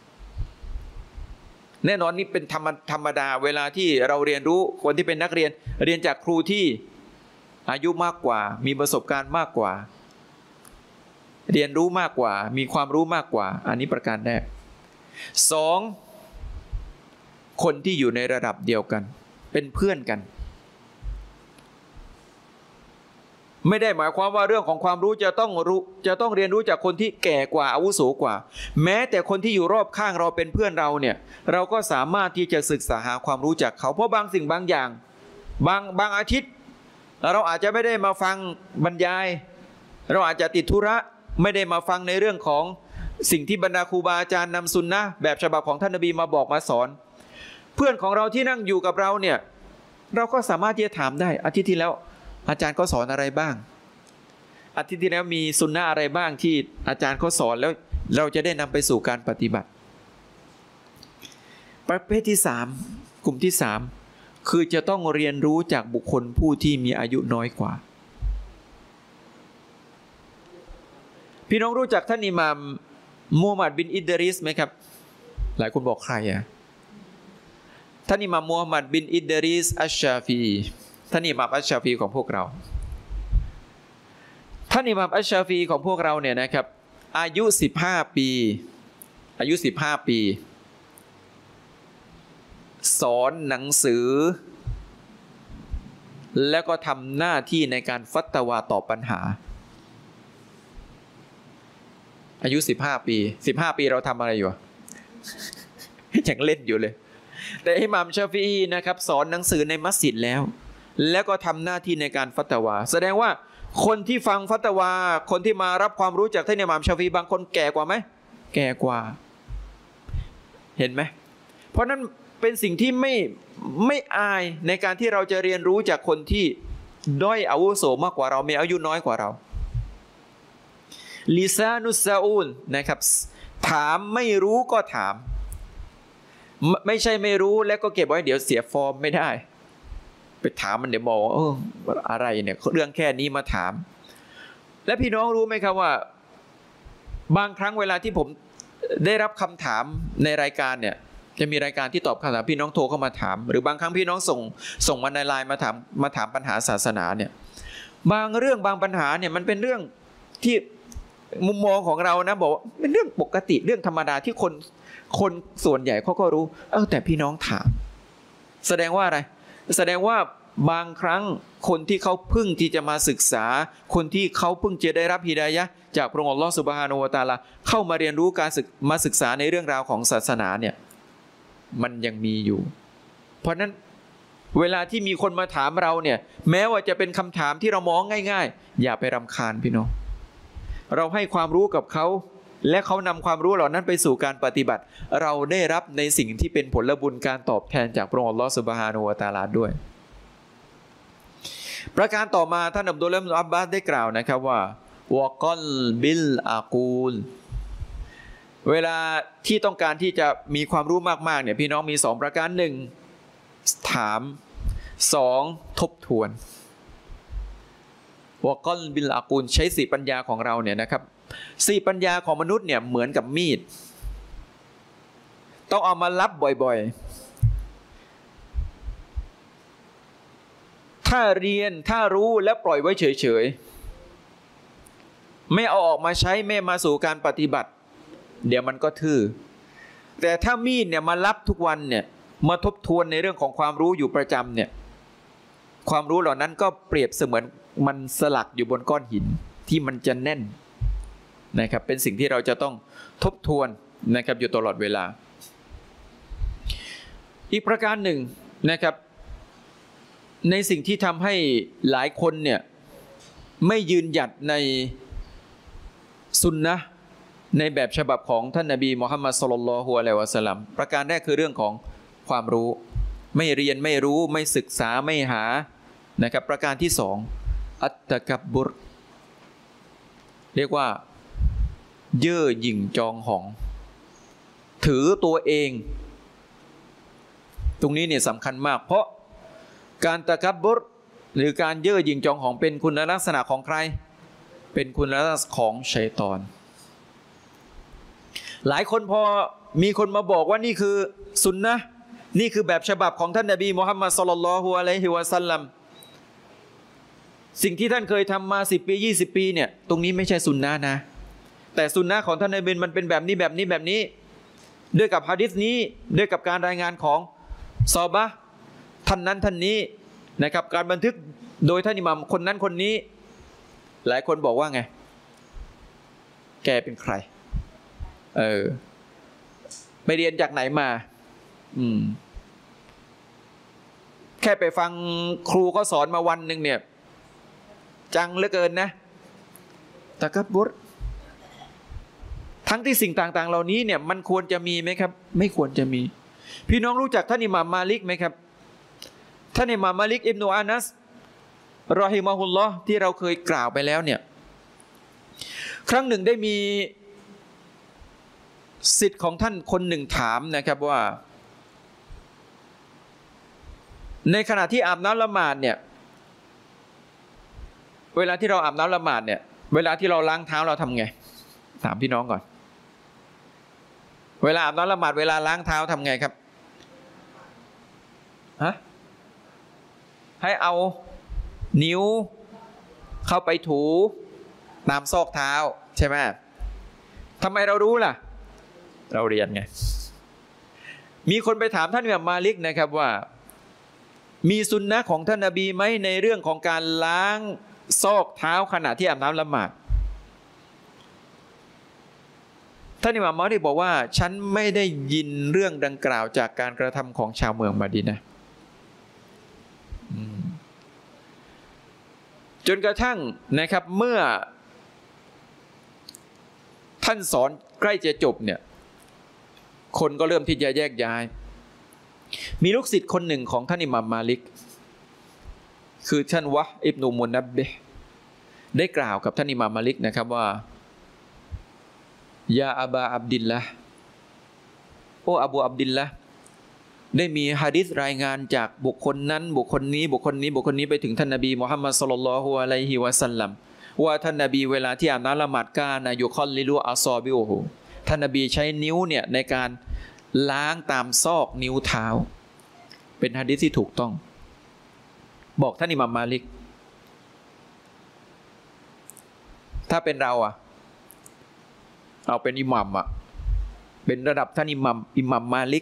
แน่นอนนี่เป็นธรรมดาเวลาที่เราเรียนรู้คนที่เป็นนักเรียนเรียนจากครูที่อายุมากกว่ามีประสบการณ์มากกว่าเรียนรู้มากกว่ามีความรู้มากกว่าอันนี้ประการแรก2คนที่อยู่ในระดับเดียวกันเป็นเพื่อนกันไม่ได้หมายความว่าเรื่องของความรู้จะต้องเรียนรู้จากคนที่แก่กว่าอาวุโสกว่าแม้แต่คนที่อยู่รอบข้างเราเป็นเพื่อนเราเนี่ยเราก็สามารถที่จะศึกษาหาความรู้จากเขาเพราะบางสิ่งบางอย่างบางอาทิตย์เราอาจจะไม่ได้มาฟังบรรยายเราอาจจะติดธุระไม่ได้มาฟังในเรื่องของสิ่งที่บรรดาครูบาอาจารย์นำซุนนะห์แบบฉบับของท่านนบีมาบอกมาสอนเพื่อนของเราที่นั่งอยู่กับเราเนี่ยเราก็สามารถที่จะถามได้อาทิตย์ที่แล้วอาจารย์ก็สอนอะไรบ้างอาทิตย์ที่แล้วมีซุนนะห์อะไรบ้างที่อาจารย์เขาสอนแล้วเราจะได้นำไปสู่การปฏิบัติประเภทที่3กลุ่มที่3คือจะต้องเรียนรู้จากบุคคลผู้ที่มีอายุน้อยกว่าพี่น้องรู้จักท่านอิหม่ามมูฮัมหมัดบินอิดริสไหมครับหลายคนบอกใครอ่ะท่านอิหม่ามมูฮัมหมัดบินอิดริสอัชชาฟีท่านอิหม่ามอัชชาฟีของพวกเราท่านอิหม่ามอัชชาฟีของพวกเราเนี่ยนะครับอายุ15ปีสอนหนังสือแล้วก็ทำหน้าที่ในการฟัตวาตอบปัญหาอายุ15ปีเราทำอะไรอยู่ยังเล่นอยู่เลยแต่อิหม่ามชาฟีอีนะครับสอนหนังสือในมัสยิดแล้วก็ทำหน้าที่ในการฟัตวาแสดงว่าคนที่ฟังฟัตวาคนที่มารับความรู้จากท่านอิหม่ามชาฟีบางคนแก่กว่าไหมแก่กว่าเห็นไหมเพราะนั้นเป็นสิ่งที่ไม่อายในการที่เราจะเรียนรู้จากคนที่ด้อยอาวุโสมากกว่าเรามีอายุน้อยกว่าเราลิซานุสซาอูลนะครับถามไม่รู้ก็ถามไม่ใช่ไม่รู้แล้วก็เก็บไว้เดี๋ยวเสียฟอร์มไม่ได้ไปถามมันเดี๋ยวบอกอะไรเนี่ยเรื่องแค่นี้มาถามและพี่น้องรู้ไหมครับว่าบางครั้งเวลาที่ผมได้รับคำถามในรายการเนี่ยจะมีรายการที่ตอบคำถามพี่น้องโทรเข้ามาถามหรือบางครั้งพี่น้องส่งมาในไลน์มาถามปัญหาศาสนาเนี่ยบางเรื่องบางปัญหาเนี่ยมันเป็นเรื่องที่มุมมองของเรานะบอกว่าเป็นเรื่องปกติเรื่องธรรมดาที่คนส่วนใหญ่เขาก็รู้แต่พี่น้องถามแสดงว่าอะไรแสดงว่าบางครั้งคนที่เขาพึ่งที่จะมาศึกษาคนที่เขาพึ่งจะได้รับฮิดายะห์จากพระองค์อัลลอฮฺซุบฮานะฮูวะตะอาลาเข้ามาเรียนรู้มาศึกษาในเรื่องราวของศาสนาเนี่ยมันยังมีอยู่เพราะนั้นเวลาที่มีคนมาถามเราเนี่ยแม้ว่าจะเป็นคำถามที่เรามองง่ายๆอย่าไปรำคาญพี่น้องเราให้ความรู้กับเขาและเขานำความรู้เหล่านั้นไปสู่การปฏิบัติเราได้รับในสิ่งที่เป็นผลบุญการตอบแทนจากพระองค์อัลลอฮฺซุบฮานะฮูวะตะอาลาด้วยประการต่อมาท่านอับดุลลาห์ อิบนุอับบาสได้กล่าวนะครับว่าวะกอลบิลอากูลเวลาที่ต้องการที่จะมีความรู้มากๆเนี่ยพี่น้องมี2ประการ1ถาม2ทบทวนวะกอลบิลอากูลใช้4ปัญญาของเราเนี่ยนะครับ4ปัญญาของมนุษย์เนี่ยเหมือนกับมีดต้องเอามาลับบ่อยๆถ้าเรียนถ้ารู้แล้วปล่อยไว้เฉยๆไม่เอาออกมาใช้ไม่มาสู่การปฏิบัติเดี๋ยวมันก็ทื่อแต่ถ้ามีดเนี่ยมาลับทุกวันเนี่ยมาทบทวนในเรื่องของความรู้อยู่ประจำเนี่ยความรู้เหล่านั้นก็เปรียบเสมือนมันสลักอยู่บนก้อนหินที่มันจะแน่นนะครับเป็นสิ่งที่เราจะต้องทบทวนนะครับอยู่ตลอดเวลาอีกประการหนึ่งนะครับในสิ่งที่ทำให้หลายคนเนี่ยไม่ยืนหยัดในซุนนะห์ในแบบฉบับของท่านนบีมุฮัมมัดศ็อลลัลลอฮุอะลัยฮิวะซัลลัมประการแรกคือเรื่องของความรู้ไม่เรียนไม่รู้ไม่ศึกษาไม่หานะครับประการที่2อัตตะกับบรเรียกว่าเย่อหยิ่งจองหองถือตัวเองตรงนี้เนี่ยสำคัญมากเพราะการตะกับบรหรือการเย่อหยิ่งจองหองเป็นคุณลักษณะของใครเป็นคุณลักษณะของชัยฏอนหลายคนพอมีคนมาบอกว่านี่คือซุนนะห์นี่คือแบบฉบับของท่านนบีมุฮัมมัดศ็อลลัลลอฮุอะลัยฮิวะซัลลัมสิ่งที่ท่านเคยทำมา10 ปี20 ปีเนี่ยตรงนี้ไม่ใช่ซุนนะห์นะแต่ซุนนะห์ของท่านนบีมันเป็นแบบนี้แบบนี้แบบนี้ด้วยกับหะดีษนี้ด้วยกับการรายงานของซอฮาบะห์ท่านนั้นท่านนี้นะครับการบันทึกโดยท่านอิหม่ามคนนั้นคนนี้หลายคนบอกว่าไงแกเป็นใครไปเรียนจากไหนมาแค่ไปฟังครูเขาสอนมาวันหนึ่งเนี่ยจังเหลือเกินนะตะกับบรทั้งที่สิ่งต่างๆเหล่านี้เนี่ยมันควรจะมีไหมครับไม่ควรจะมีพี่น้องรู้จักท่านอิหม่ามมาลิกไหมครับท่านอิหม่ามมาลิกอิบนุอานัสรอฮิมะฮุลลอฮ์ที่เราเคยกล่าวไปแล้วเนี่ยครั้งหนึ่งได้มีศิษย์ของท่านคนหนึ่งถามนะครับว่าในขณะที่อาบน้ำละหมาดเนี่ยเวลาที่เราอาบน้ำละหมาดเนี่ยเวลาที่เราล้างเท้าเราทำไงถามพี่น้องก่อนเวลาอาบน้ำละหมาดเวลาล้างเท้าทำไงครับให้เอานิ้วเข้าไปถูตามซอกเท้าใช่ไหมทำไมเรารู้ล่ะเราเรียนไงมีคนไปถามท่านอิหม่ามมาลิกนะครับว่ามีซุนนะห์ของท่านนบีไหมในเรื่องของการล้างซอกเท้าขณะที่อาบน้ำละหมาดท่านอิหม่ามมาลิกบอกว่าฉันไม่ได้ยินเรื่องดังกล่าวจากการกระทำของชาวเมืองมะดีนะห์จนกระทั่งนะครับเมื่อท่านสอนใกล้จะจบเนี่ยคนก็เริ่มที่จะแยกย้ายมีลูกศิษย์คนหนึ่งของท่านอิหม่ามมาลิกคือท่านวะห์อิบนุมุนับบิฮ์ได้กล่าวกับท่านอิหม่ามมาลิกนะครับว่ายาอับาอับดิลละโออบูอับดิลละได้มีหะดีษรายงานจากบุคคลนั้นบุคคลนี้บุคคลนี้บุคคลนี้ไปถึงท่านนบีมุฮัมมัดศ็อลลัลลอฮุอะลัยฮิวะซัลลัมว่าท่านนบีเวลาที่อาบน้ำละหมาดกานะยุคอลลิลูอัศอบิอุฮูท่านนบีใช้นิ้วเนี่ยในการล้างตามซอกนิ้วเท้าเป็นหะดีษที่ถูกต้องบอกท่านอิหม่ามมาลิกถ้าเป็นเราเอาเป็นอิหม่ามเป็นระดับท่านอิหม่ามมาลิก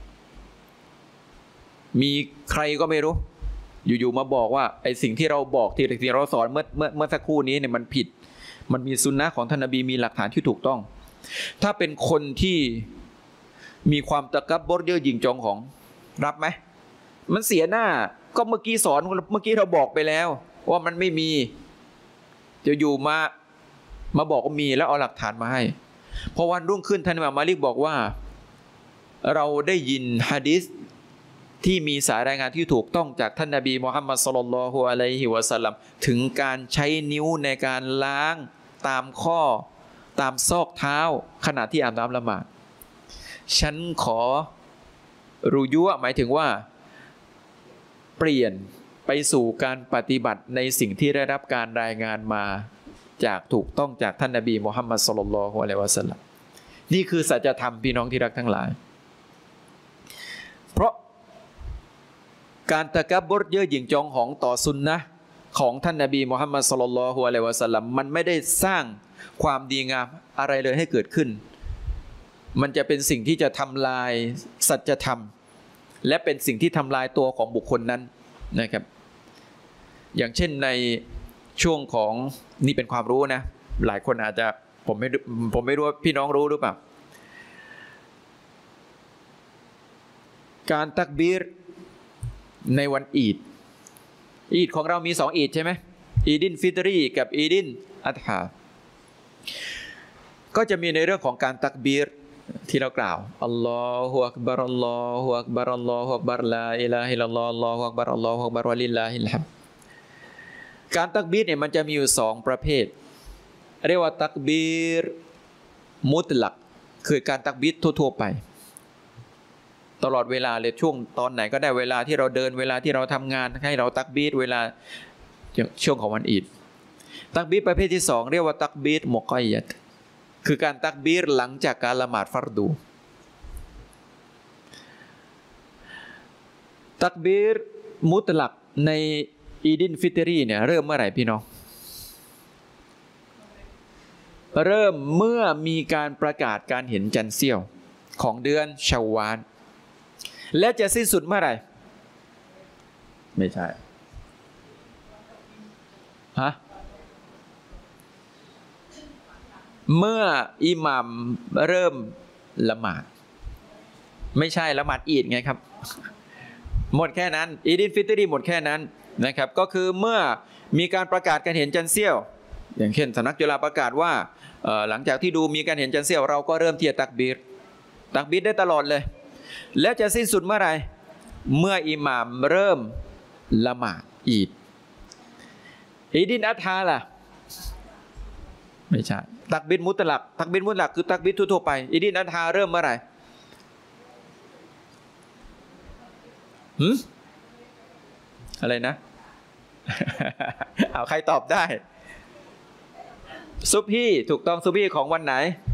มีใครก็ไม่รู้อยู่ๆมาบอกว่าไอ้สิ่งที่เราบอกที่เราสอนเมื่อสักครู่นี้เนี่ยมันผิดมันมีซุนนะห์ของท่านนบีมีหลักฐานที่ถูกต้องถ้าเป็นคนที่มีความตะกับบรเย่อหยิ่งจองของรับไหมมันเสียหน้าก็เมื่อกี้สอนเมื่อกี้เราบอกไปแล้วว่ามันไม่มีจะอยู่มาบอกว่ามีแล้วเอาหลักฐานมาให้พอวันรุ่งขึ้นท่านอิหม่ามมาลิกบอกว่าเราได้ยินหะดีษที่มีสายรายงานที่ถูกต้องจากท่านนบีมุฮัมมัดศ็อลลัลลอฮุอะลัยฮิวะซัลลัมถึงการใช้นิ้วในการล้างตามข้อตามซอกเท้าขณะที่อาบน้ำละหมาดฉันขอรุยุหมายถึงว่าเปลี่ยนไปสู่การปฏิบัติในสิ่งที่ได้รับการรายงานมาจากถูกต้องจากท่านนบีมุฮัมมัดศ็อลลัลลอฮุอะลัยฮิวะซัลลัมนี่คือสัจธรรมพี่น้องที่รักทั้งหลายเพราะการตะกับบรเย่อหยิ่งจองของต่อซุนนะห์ของท่านนบีมุฮัมมัดศ็อลลัลลอฮุอะลัยฮิวะซัลลัมมันไม่ได้สร้างความดีงามอะไรเลยให้เกิดขึ้นมันจะเป็นสิ่งที่จะทำลายสัจธรรมและเป็นสิ่งที่ทำลายตัวของบุคคลนั้นนะครับอย่างเช่นในช่วงของนี่เป็นความรู้นะหลายคนอาจจะผมไม่รู้ว่าพี่น้องรู้หรือเปล่าการตักบีรในวันอีดของเรามี2อีดใช่ไหมอีดินฟิตรีกับอีดินอัฎฮาก็จะมีในเรื่องของการตักบีรที่เรากล่าวอัลลอฮุอักบัรอัลลอฮุอักบัรอัลลอฮุอักบัรลาอิลาฮะอิลลัลลอฮุอัลลอฮุอักบัรอัลลอฮุอักบัรวะลิลลาฮิลฮัมดการตักบีรเนี่ยมันจะมีอยู่2ประเภทเรียกว่าตักบีรมุตลักคือการตักบีรทั่วๆไปตลอดเวลาเลยช่วงตอนไหนก็ได้เวลาที่เราเดินเวลาที่เราทำงานให้เราตักบีรเวลาช่วงของวันอีดตักบีรประเภทที่2เรียกว่าตักบีรมุกัยยัดคือการตักบีรหลังจากการละหมาดฟัรดูตักบีรมุตลักในอีดินฟิตรีเนี่ยเริ่มเมื่อไหร่พี่น้องเริ่มเมื่อมีการประกาศการเห็นจันทร์เสี้ยวของเดือนชาวาลและจะสิ้นสุดเมื่อไหร่ไม่ใช่เมื่ออิหมัมเริ่มละหมาดไม่ใช่ละหมาดอีดไงครับหมดแค่นั้นอีดินฟิตรีหมดแค่นั้นนะครับก็คือเมื่อมีการประกาศการเห็นจันทร์เสี้ยวอย่างเช่นสำนักจุฬาประกาศว่าหลังจากที่ดูมีการเห็นจันทร์เสี้ยวเราก็เริ่มที่จะตักบีรได้ตลอดเลยและจะสิ้นสุดเมื่อไหร่เมื่ออิหม่ามเริ่มละหมาดอีดอีดินอัฎฮาล่ะไม่ใช่ตักบีรมุตลักคือตักบีรทั่วๆไปอีดินอัฎฮาเริ่มเมื่อไหร่อะไรนะ เอาใครตอบได้ซุบฮีถูกต้องซุบฮีของวันไหน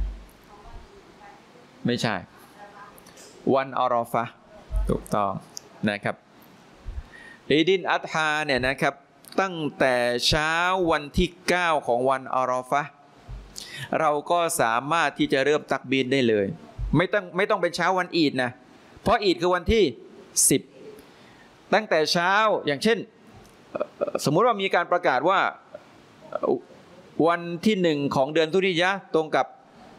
ไม่ใช่วันอาราฟะห์ถูกต้องนะครับอีดินอัฎฮาเนี่ยนะครับตั้งแต่เช้าวันที่9ของวันอาราฟะห์เราก็สามารถที่จะเริ่มตักบีรได้เลยไม่ต้องเป็นเช้าวันอีดนะเพราะอีดคือวันที่10ตั้งแต่เช้าอย่างเช่นสมมุติว่ามีการประกาศว่าวันที่1ของเดือนตุริยะห์ตรงกับ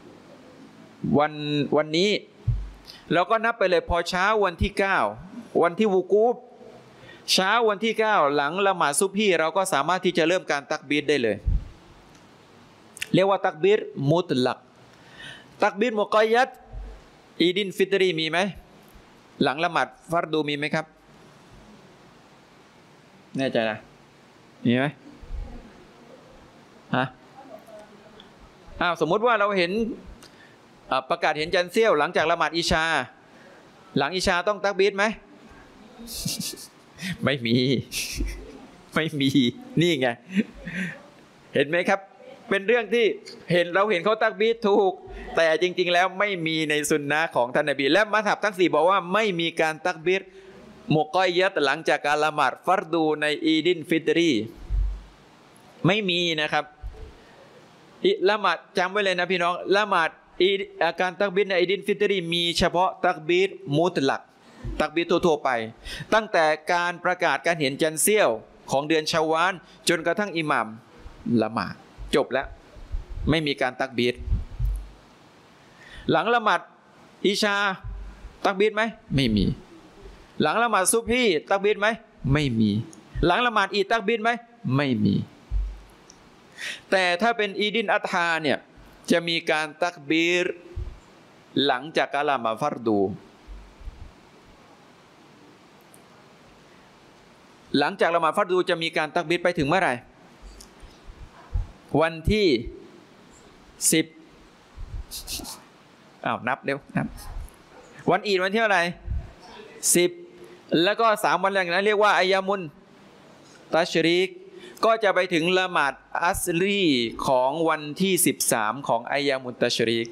วันนี้เราก็นับไปเลยพอเช้าวันที่9วันที่วูกูฟเช้าวันที่9หลังละหมาดซุบฮีเราก็สามารถที่จะเริ่มการตักบีรได้เลยเรียกว่าตักบีรมุตลักตักบีรมุกัยยัดอีดินฟิตรีมีไหมหลังละหมาดฟัรดูมีไหมครับแน่ใจนะมีไหมสมมุติว่าเราเห็นประกาศเห็นจันทร์เสี้ยวหลังจากละหมาดอิชาหลังอิชาต้องตักบีรไหม ไม่มี ไม่มีนี่ไงเห็นไหมครับเป็นเรื่องที่เราเห็นเขาตักบีรถูกแต่จริงๆแล้วไม่มีในสุนนะของท่านนบีและมัซฮับทั้ง4บอกว่าไม่มีการตักบีรมุกอยยัดหลังจากการละหมาดฟัรดูในอีดินฟิตรีไม่มีนะครับละหมาดจำไว้เลยนะพี่น้องละหมาดการตักบีรในอีดินฟิตรีมีเฉพาะตักบีรมุตลักตักบีรทั่วๆไปตั้งแต่การประกาศการเห็นจันทร์เสี้ยวของเดือนชาวาลจนกระทั่งอิหม่ามละหมาดจบแล้วไม่มีการตักบีรหลังละหมาดอิชาตักบีรไหมไม่มีหลังละหมาดซุบฮีตักบีรไหมไม่มีหลังละหมาดอีดตักบีรไหมไม่มีแต่ถ้าเป็นอีดินอัฏฮาเนี่ยจะมีการตักบีรหลังจากการละหมาดฟัรดูหลังจากละหมาดฟัรดูจะมีการตักบีรไปถึงเมื่อไหร่วันที่10นับเร็วนับวันอีดวันที่เท่าไหร่10แล้วก็3วันแรกนั้นเรียกว่าอัยยามุนตัชรีกก็จะไปถึงละหมาดอัสรีของวันที่13ของอัยยามุนตัชรีก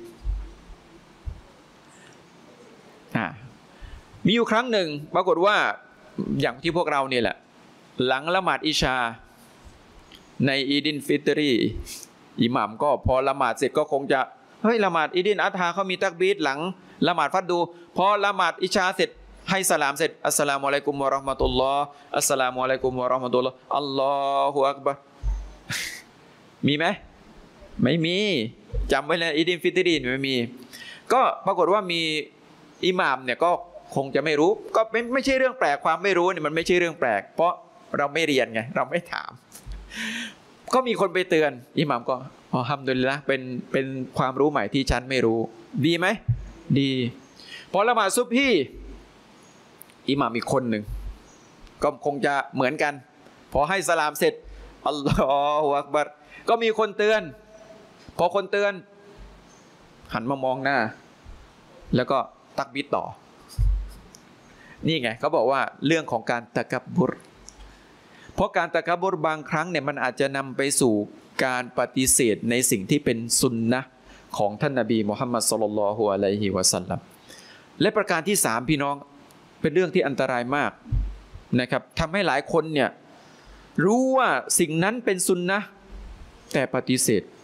มีอยู่ครั้งหนึ่งปรากฏว่าอย่างที่พวกเรานี่แหละหลังละหมาดอิชาในอีดินฟิตรีอิหม่ามก็พอละหมาดเสร็จก็คงจะละหมาดอีดินอัฏฮาเขามีตักบีรหลังละหมาดฟัรดูพอละหมาดอิชาเสร็จให้สลามเสร็จอัสสลามุอะลัยกุมวะเราะห์มะตุลลอฮ์อัสสลามุอะลัยกุมวะเราะห์มะตุลลอฮ์อัลลอฮุอักบัรมีไหมไม่มีจำไว้เลยอีดินฟิตรีไม่มีก็ปรากฏว่ามีอิหม่ามเนี่ยก็คงจะไม่รู้ก็ไม่ใช่เรื่องแปลกความไม่รู้เนี่ยมันไม่ใช่เรื่องแปลกเพราะเราไม่เรียนไงเราไม่ถามก็มีคนไปเตือนอิหม่ามก็อัลฮัมดุลิลละห์เป็นความรู้ใหม่ที่ฉันไม่รู้ดีไหมดีพอละหมาดซุบฮีอิหม่ามอีกคนหนึ่งก็คงจะเหมือนกันพอให้สลามเสร็จอัลลอฮฺอักบัรก็มีคนเตือนพอคนเตือนหันมามองหน้าแล้วก็ตักบีรต่อนี่ไงเขาบอกว่าเรื่องของการตะกับบรเพราะการตะกับบรบางครั้งเนี่ยมันอาจจะนำไปสู่การปฏิเสธในสิ่งที่เป็นสุนนะของท่านนบีมุฮัมมัดศ็อลลัลลอฮุอะลัยฮิวะซัลลัมและประการที่3พี่น้องเป็นเรื่องที่อันตรายมากนะครับทำให้หลายคนเนี่ยรู้ว่าสิ่งนั้นเป็นสุนนะแต่ปฏิเสธ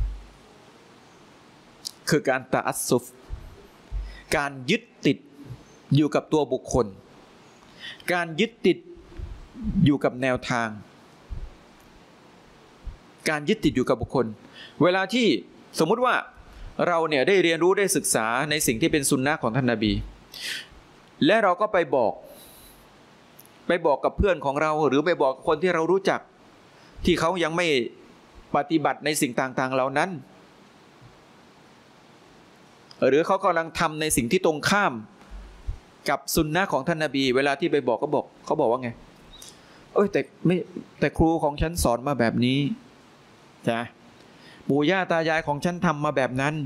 คือการตะอัสซุฟการยึดติดอยู่กับตัวบุคคลการยึดติดอยู่กับแนวทางการยึดติดอยู่กับบุคคลเวลาที่สมมุติว่าเราเนี่ยได้เรียนรู้ได้ศึกษาในสิ่งที่เป็นสุนนะของท่านนบีและเราก็ไปบอกกับเพื่อนของเราหรือไปบอกคนที่เรารู้จักที่เขายังไม่ปฏิบัติในสิ่งต่างๆเหล่านั้นหรือเขากำลังทำในสิ่งที่ตรงข้ามกับสุนนะของท่านนบีเวลาที่ไปบอกเขาบอกว่าไงแต่ครูของฉันสอนมาแบบนี้ใช่ไหมปู่ย่าตายายของฉันทำมาแบบนั้น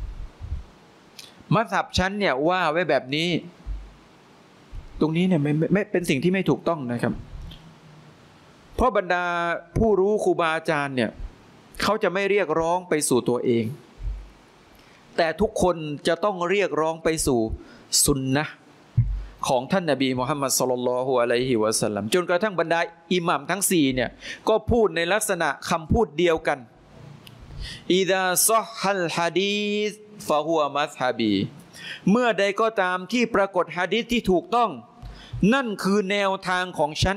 มัซฮับฉันเนี่ยว่าไว้แบบนี้ตรงนี้เนี่ยไม่เป็นสิ่งที่ไม่ถูกต้องนะครับเพราะบรรดาผู้รู้ครูบาอาจารย์เนี่ยเขาจะไม่เรียกร้องไปสู่ตัวเองแต่ทุกคนจะต้องเรียกร้องไปสู่สุนนะของท่านนบีมุฮัมมัดศ็อลลัลลอฮุอะลัยฮิวะซัลลัมจนกระทั่งบรรดาอิหม่ามทั้ง4เนี่ยก็พูดในลักษณะคำพูดเดียวกันอิซาซอฮัลฮะดีษฟะฮุวะมัซฮะบีเมื่อใดก็ตามที่ปรากฏหะดีษที่ถูกต้องนั่นคือแนวทางของฉัน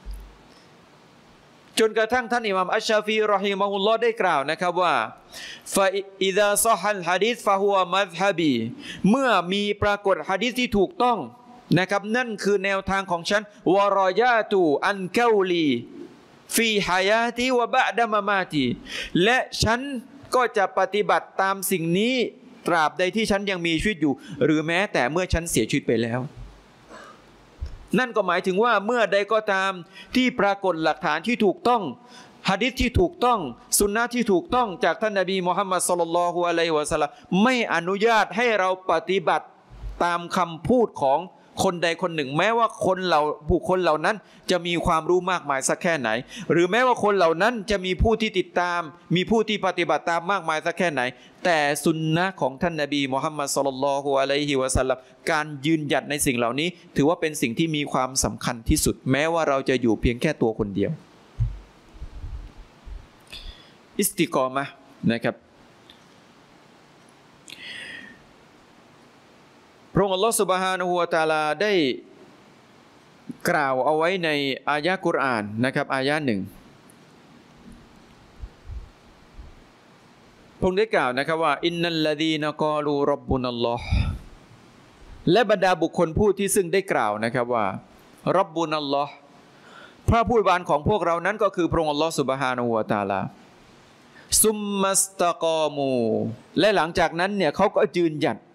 จนกระทั่งท่านอิหม่ามอัชชาฟีรอฮิมะฮุลลอฮ์ได้กล่าวนะครับว่าฟะอิซาซอฮัลฮะดีษฟะฮุวะมัซฮะบีเมื่อมีปรากฏหะดีษที่ถูกต้องนะครับนั่นคือแนวทางของฉันวะรอยาตูอันเกาลีฟีฮายาตีวะบะดะมะมาตีและฉันก็จะปฏิบัติตามสิ่งนี้ตราบใดที่ฉันยังมีชีวิตอยู่หรือแม้แต่เมื่อฉันเสียชีวิตไปแล้วนั่นก็หมายถึงว่าเมื่อใดก็ตามที่ปรากฏหลักฐานที่ถูกต้องหะดีษที่ถูกต้องสุนนะที่ถูกต้องจากท่านนบีมุฮัมมัดศ็อลลัลลอฮุอะลัยฮิวะซัลลัมไม่อนุญาตให้เราปฏิบัติตามคำพูดของคนใดคนหนึ่งแม้ว่าบุคคลเหล่านั้นจะมีความรู้มากมายสักแค่ไหนหรือแม้ว่าคนเหล่านั้นจะมีผู้ที่ติดตามมีผู้ที่ปฏิบัติตามมากมายสักแค่ไหนแต่สุนนะของท่านนบีมุฮัมมัดศ็อลลัลลอฮุอะลัยฮิวะซัลลัมการยืนหยัดในสิ่งเหล่านี้ถือว่าเป็นสิ่งที่มีความสำคัญที่สุดแม้ว่าเราจะอยู่เพียงแค่ตัวคนเดียวอิสติกอมะห์นะครับพระองค์อัลลอฮฺซุบฮานะฮูวะตะอาลาได้กล่าวเอาไว้ในอายะห์กุรอานนะครับอายะห์หนึ่งพระองค์ได้กล่าวนะครับว่าอินนัลลดีนะกอลูร็อบบุนัลลอฮ์และบรรดาบุคคลผู้ที่ซึ่งได้กล่าวนะครับว่าร็อบบุนัลลอฮ์พระผู้อวยบานของพวกเรานั้นก็คือพระองค์อัลลอฮฺซุบฮานะฮูวะตะอาลาซุมมัสตะกอมูและหลังจากนั้นเนี่ยเขาก็ยืนหยัด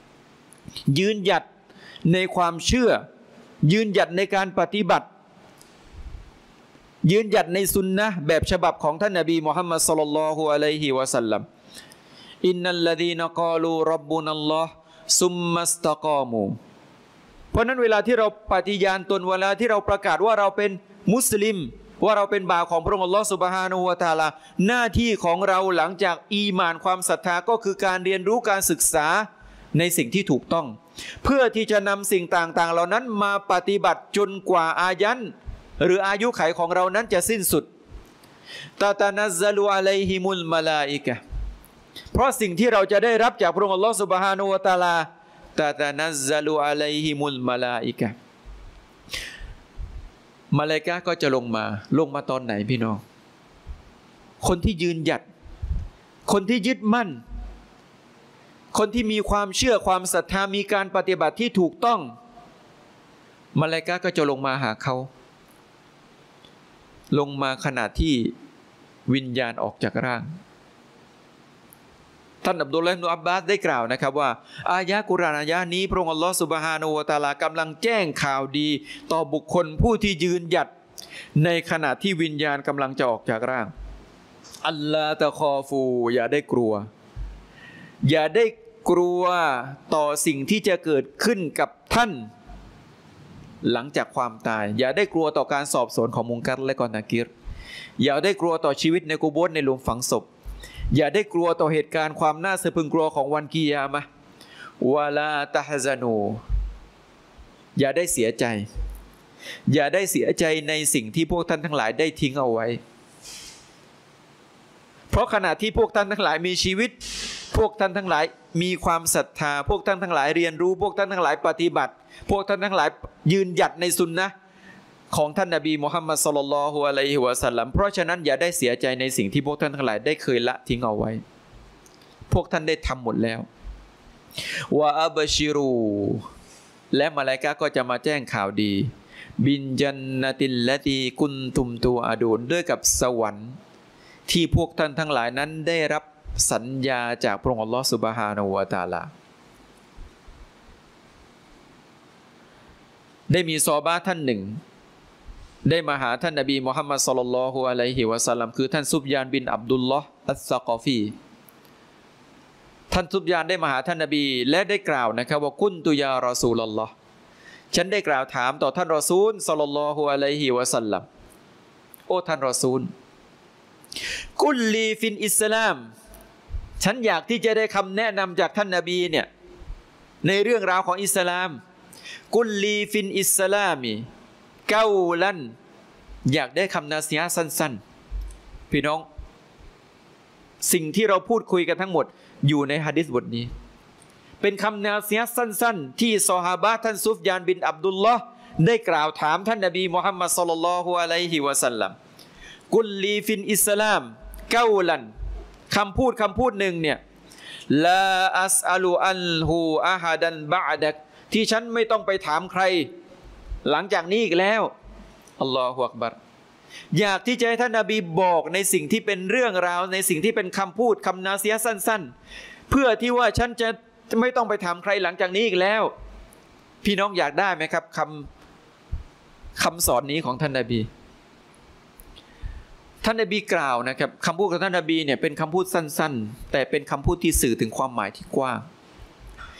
ในความเชื่อยืนหยัดในการปฏิบัติยืนหยัดในสุนนะห์แบบฉบับของท่านนบีมุฮัมมัดศ็อลลัลลอฮุอะลัยฮิวะซัลลัมอินนัลลดีนะกอลูร็อบบุนัลลอฮ์ซุมมัสตะกอมูเพราะนั้นเวลาที่เราปฏิญาณตนเวลาที่เราประกาศว่าเราเป็นมุสลิมว่าเราเป็นบ่าวของพระองค์อัลลอฮฺซุบฮานะฮูวะตะอาลาหน้าที่ของเราหลังจากอีหม่านความศรัทธาก็คือการเรียนรู้การศึกษาในสิ่งที่ถูกต้องเพื่อที่จะนำสิ่งต่างๆเหล่านั้นมาปฏิบัติจนกว่าอายันหรืออายุขัยของเรานั้นจะสิ้นสุดตาตานัซซะลูอะลัยฮิมุลมะลาอิกะฮ์เพราะสิ่งที่เราจะได้รับจากพระองค์อัลลอฮฺซุบฮานะฮูวะตะอาลาตาตานัซซะลูอะลัยฮิมุลมะลาอิกะฮ์มะลาอิกะฮ์ก็จะลงมาตอนไหนพี่น้องคนที่ยืนหยัดคนที่ยึดมั่นคนที่มีความเชื่อความศรัทธามีการปฏิบัติที่ถูกต้องมะลาอิกะฮ์ก็จะลงมาหาเขาลงมาขณะที่วิญญาณออกจากร่างท่านอับดุลลอฮ์ อิบนุ อับบาสได้กล่าวนะครับว่าอายะห์กุรอานอายะห์นี้พระองค์อัลลอฮฺซุบฮานะฮูวะตะอาลากำลังแจ้งข่าวดีต่อบุคคลผู้ที่ยืนหยัดในขณะที่วิญญาณกำลังจะออกจากร่างอัลลาตะคอฟูอย่าได้กลัวต่อสิ่งที่จะเกิดขึ้นกับท่านหลังจากความตายอย่าได้กลัวต่อการสอบสวนของมุงกัรและก็นากิรอย่าได้กลัวต่อชีวิตในกุโบร์ในหลุมฝังศพอย่าได้กลัวต่อเหตุการณ์ความน่าสะพรึงกลัวของวันกิยามะฮ์วะลาตะฮซานูอย่าได้เสียใจในสิ่งที่พวกท่านทั้งหลายได้ทิ้งเอาไว้เพราะขณะที่พวกท่านทั้งหลายมีชีวิตพวกท่านทั้งหลายมีความศรัทธาพวกท่านทั้งหลายเรียนรู้พวกท่านทั้งหลายปฏิบัติพวกท่านทั้งหลายยืนหยัดในสุนนะห์ของท่านนบีมุฮัมมัดศ็อลลัลลอฮุอะลัยฮิวะซัลลัมเพราะฉะนั้นอย่าได้เสียใจในสิ่งที่พวกท่านทั้งหลายได้เคยละทิ้งเอาไว้พวกท่านได้ทำหมดแล้ววะอับชิรูและมะลาอิกะฮ์ก็จะมาแจ้งข่าวดีบินจันนะติลละตีกุนตุมตูอาดูนด้วยกับสวรรค์ที่พวกท่านทั้งหลายนั้นได้รับสัญญาจากพระองค์อัลลอฮฺซุบฮานะฮูวะตะอาลาได้มีซอฮาบะห์ท่านหนึ่งได้มาหาท่านนบีมุฮัมมัดศ็อลลัลลอฮุอะลัยฮิวะซัลลัมคือท่านซุบยานบินอับดุลลอฮ์อัสซะกอฟีท่านซุบยานได้มาหาท่านนบีและได้กล่าวนะครับว่ากุนตุยารอซูลุลลอฮ์ฉันได้กล่าวถามต่อท่านรอซูลศ็อลลัลลอฮุอะลัยฮิวะซัลลัมโอ้ท่านรอซูลกุลลีฟินอิสลามฉันอยากที่จะได้คำแนะนำจากท่านนบีเนี่ยในเรื่องราวของอิสลามกุลลีฟินอิสลามีเก้าลันอยากได้คำนาซีฮะห์สั้นๆพี่น้องสิ่งที่เราพูดคุยกันทั้งหมดอยู่ในหะดีษบทนี้เป็นคำนาซีฮะห์สั้นๆที่ซอฮาบะห์ท่านซุฟยานบินอับดุลลอฮ์ได้กล่าวถามท่านนบีมุฮัมมัดศ็อลลัลลอฮุอะลัยฮิวะซัลลัมกุลลีฟินอิสลามเก้าลันคำพูดหนึ่งเนี่ยลาอัสอัลูอันฮูอะฮัดันบะอดักที่ฉันไม่ต้องไปถามใครหลังจากนี้อีกแล้วอัลลอฮฺอักบัรอยากที่จะให้ท่านนบีบอกในสิ่งที่เป็นเรื่องราวในสิ่งที่เป็นคำพูดคำนาซีฮะห์สั้นๆเพื่อที่ว่าฉันจะไม่ต้องไปถามใครหลังจากนี้อีกแล้วพี่น้องอยากได้ไหมครับคำสอนนี้ของท่านนบีกล่าวนะครับคำพูดของท่านนบีเนี่ยเป็นคำพูดสั้นๆแต่เป็นคำพูดที่สื่อถึงความหมายที่กว้าง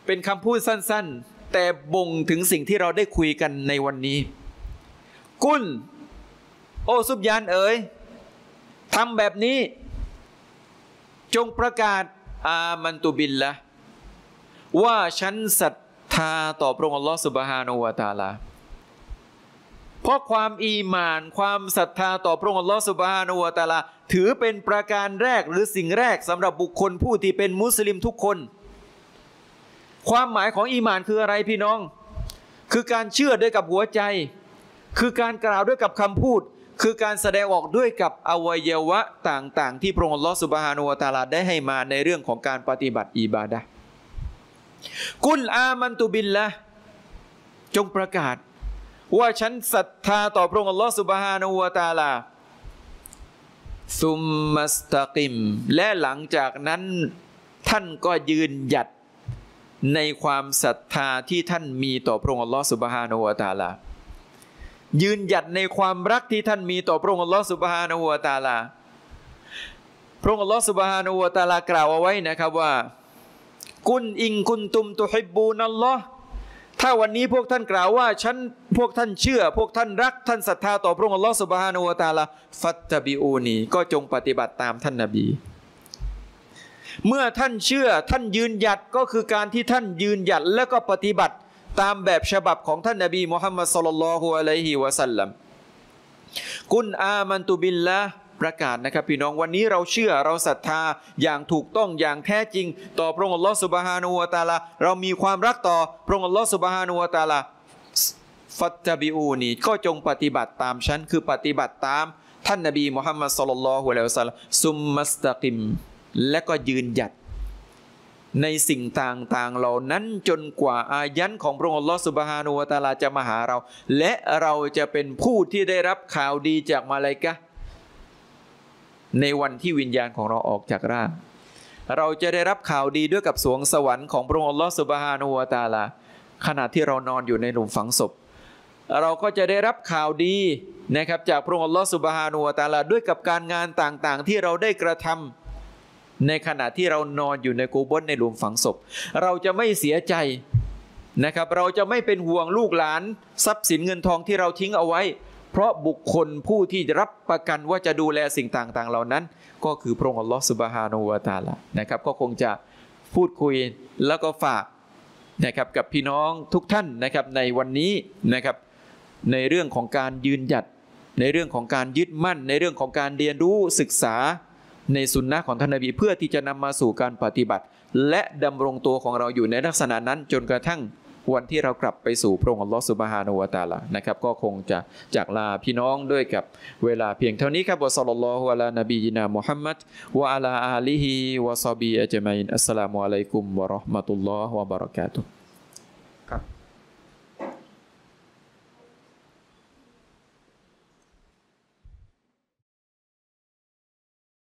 เป็นคำพูดสั้นๆแต่บ่งถึงสิ่งที่เราได้คุยกันในวันนี้กุลโอซุบยานเอ๋ยทำแบบนี้จงประกาศอามันตุบิลละว่าฉันศรัทธาต่อพระองค์อัลลอฮฺซุบฮานะฮูวะตะอาลาเพราะความอีหม่านความศรัทธาต่อพระองค์อัลลอฮฺซุบฮานะฮูวะตะอาลาถือเป็นประการแรกหรือสิ่งแรกสำหรับบุคคลผู้ที่เป็นมุสลิมทุกคนความหมายของอีหม่านคืออะไรพี่น้องคือการเชื่อด้วยกับหัวใจคือการกล่าวด้วยกับคำพูดคือการแสดงออกด้วยกับอวัยวะต่างๆที่พระองค์อัลลอฮฺซุบฮานะฮูวะตะอาลาได้ให้มาในเรื่องของการปฏิบัติอิบาดะห์กุลอามันตุบิลละจงประกาศว่าฉันศรัทธาต่อพระองค์อัลลอฮฺซุบฮานะฮูวะตะอาลาซุมมัสตะกิมและหลังจากนั้นท่านก็ยืนหยัดในความศรัทธาที่ท่านมีต่อพระองค์อัลลอฮฺซุบฮานะฮูวะตะอาลายืนหยัดในความรักที่ท่านมีต่อพระองค์อัลลอฮฺซุบฮานะฮูวะตะอาลาพระองค์อัลลอฮฺซุบฮานะฮูวะตะอาลากล่าวเอาไว้นะครับว่ากุนอิงกุนตุมตุฮิบบูนัลลอฮ์ถ้าวันนี้พวกท่านกล่าวว่าพวกท่านเชื่อพวกท่านรักท่านศรัทธาต่อพระองค์อัลลอฮฺซุบฮานะฮูวะตะอาลาฟัตตะบิอูนีก็จงปฏิบัติตามท่านนบีเมื่อท่านเชื่อท่านยืนหยัดก็คือการที่ท่านยืนหยัดและก็ปฏิบัติตามแบบฉบับของท่านนบีมุฮัมมัดศ็อลลัลลอฮุอะลัยฮิวะซัลลัมกุนอามันตุบิลละประกาศนะครับพี่น้องวันนี้เราเชื่อเราศรัทธาอย่างถูกต้องอย่างแท้จริงต่อพระองค์อัลลอฮฺซุบฮานะฮูวะตะอาลาเรามีความรักต่อพระองค์อัลลอฮฺซุบฮานะฮูวะตะอาลาฟัตตะบิอูนีก็จงปฏิบัติตามฉันคือปฏิบัติตามท่านนบีมุฮัมมัดศ็อลลัลลอฮุอะลัยฮิวะซัลลัมซุมมัสตะกิมและก็ยืนหยัดในสิ่งต่างๆเหล่านั้นจนกว่าอายันของพระองค์อัลลอฮฺซุบฮานะฮูวะตะอาลาจะมาหาเราและเราจะเป็นผู้ที่ได้รับข่าวดีจากมาลาอิกะฮ์ในวันที่วิญญาณของเราออกจากร่างเราจะได้รับข่าวดีด้วยกับสวงสวรรค์ของพระองค์อัลลอฮฺซุบฮานะฮูวะตะอาลาขณะที่เรานอนอยู่ในหลุมฝังศพเราก็จะได้รับข่าวดีนะครับจากพระองค์อัลลอฮฺซุบฮานะฮูวะตะอาลาด้วยกับการงานต่างๆที่เราได้กระทำในขณะที่เรานอนอยู่ในกูโบรในหลุมฝังศพเราจะไม่เสียใจนะครับเราจะไม่เป็นห่วงลูกหลานทรัพย์สินเงินทองที่เราทิ้งเอาไว้เพราะบุคคลผู้ที่รับประกันว่าจะดูแลสิ่งต่างๆเหล่านั้นก็คือพระองค์อัลลอฮฺซุบฮานะฮูวะตะอาลานะครับก็คงจะพูดคุยแล้วก็ฝากนะครับกับพี่น้องทุกท่านนะครับในวันนี้นะครับในเรื่องของการยืนหยัดในเรื่องของการยึดมั่นในเรื่องของการเรียนรู้ศึกษาในสุนนะของท่านนบีเพื่อที่จะนำมาสู่การปฏิบัติและดำรงตัวของเราอยู่ในลักษณะนั้นจนกระทั่งวันที่เรากลับไปสู่พระองค์อัลลอฮฺซุบฮานะฮูวะตะอาลานะครับก็คงจะจากลาพี่น้องด้วยกับเวลาเพียงเท่านี้ครับวะศ็อลลัลลอฮุอะลานบีนามุฮัมมัดวะอะลาอาลิฮิวะศอบีอัจมัยน์อัสสลามุอะลัยกุมวะเราะห์มะตุลลอฮ์วะบะเราะกาตุฮ์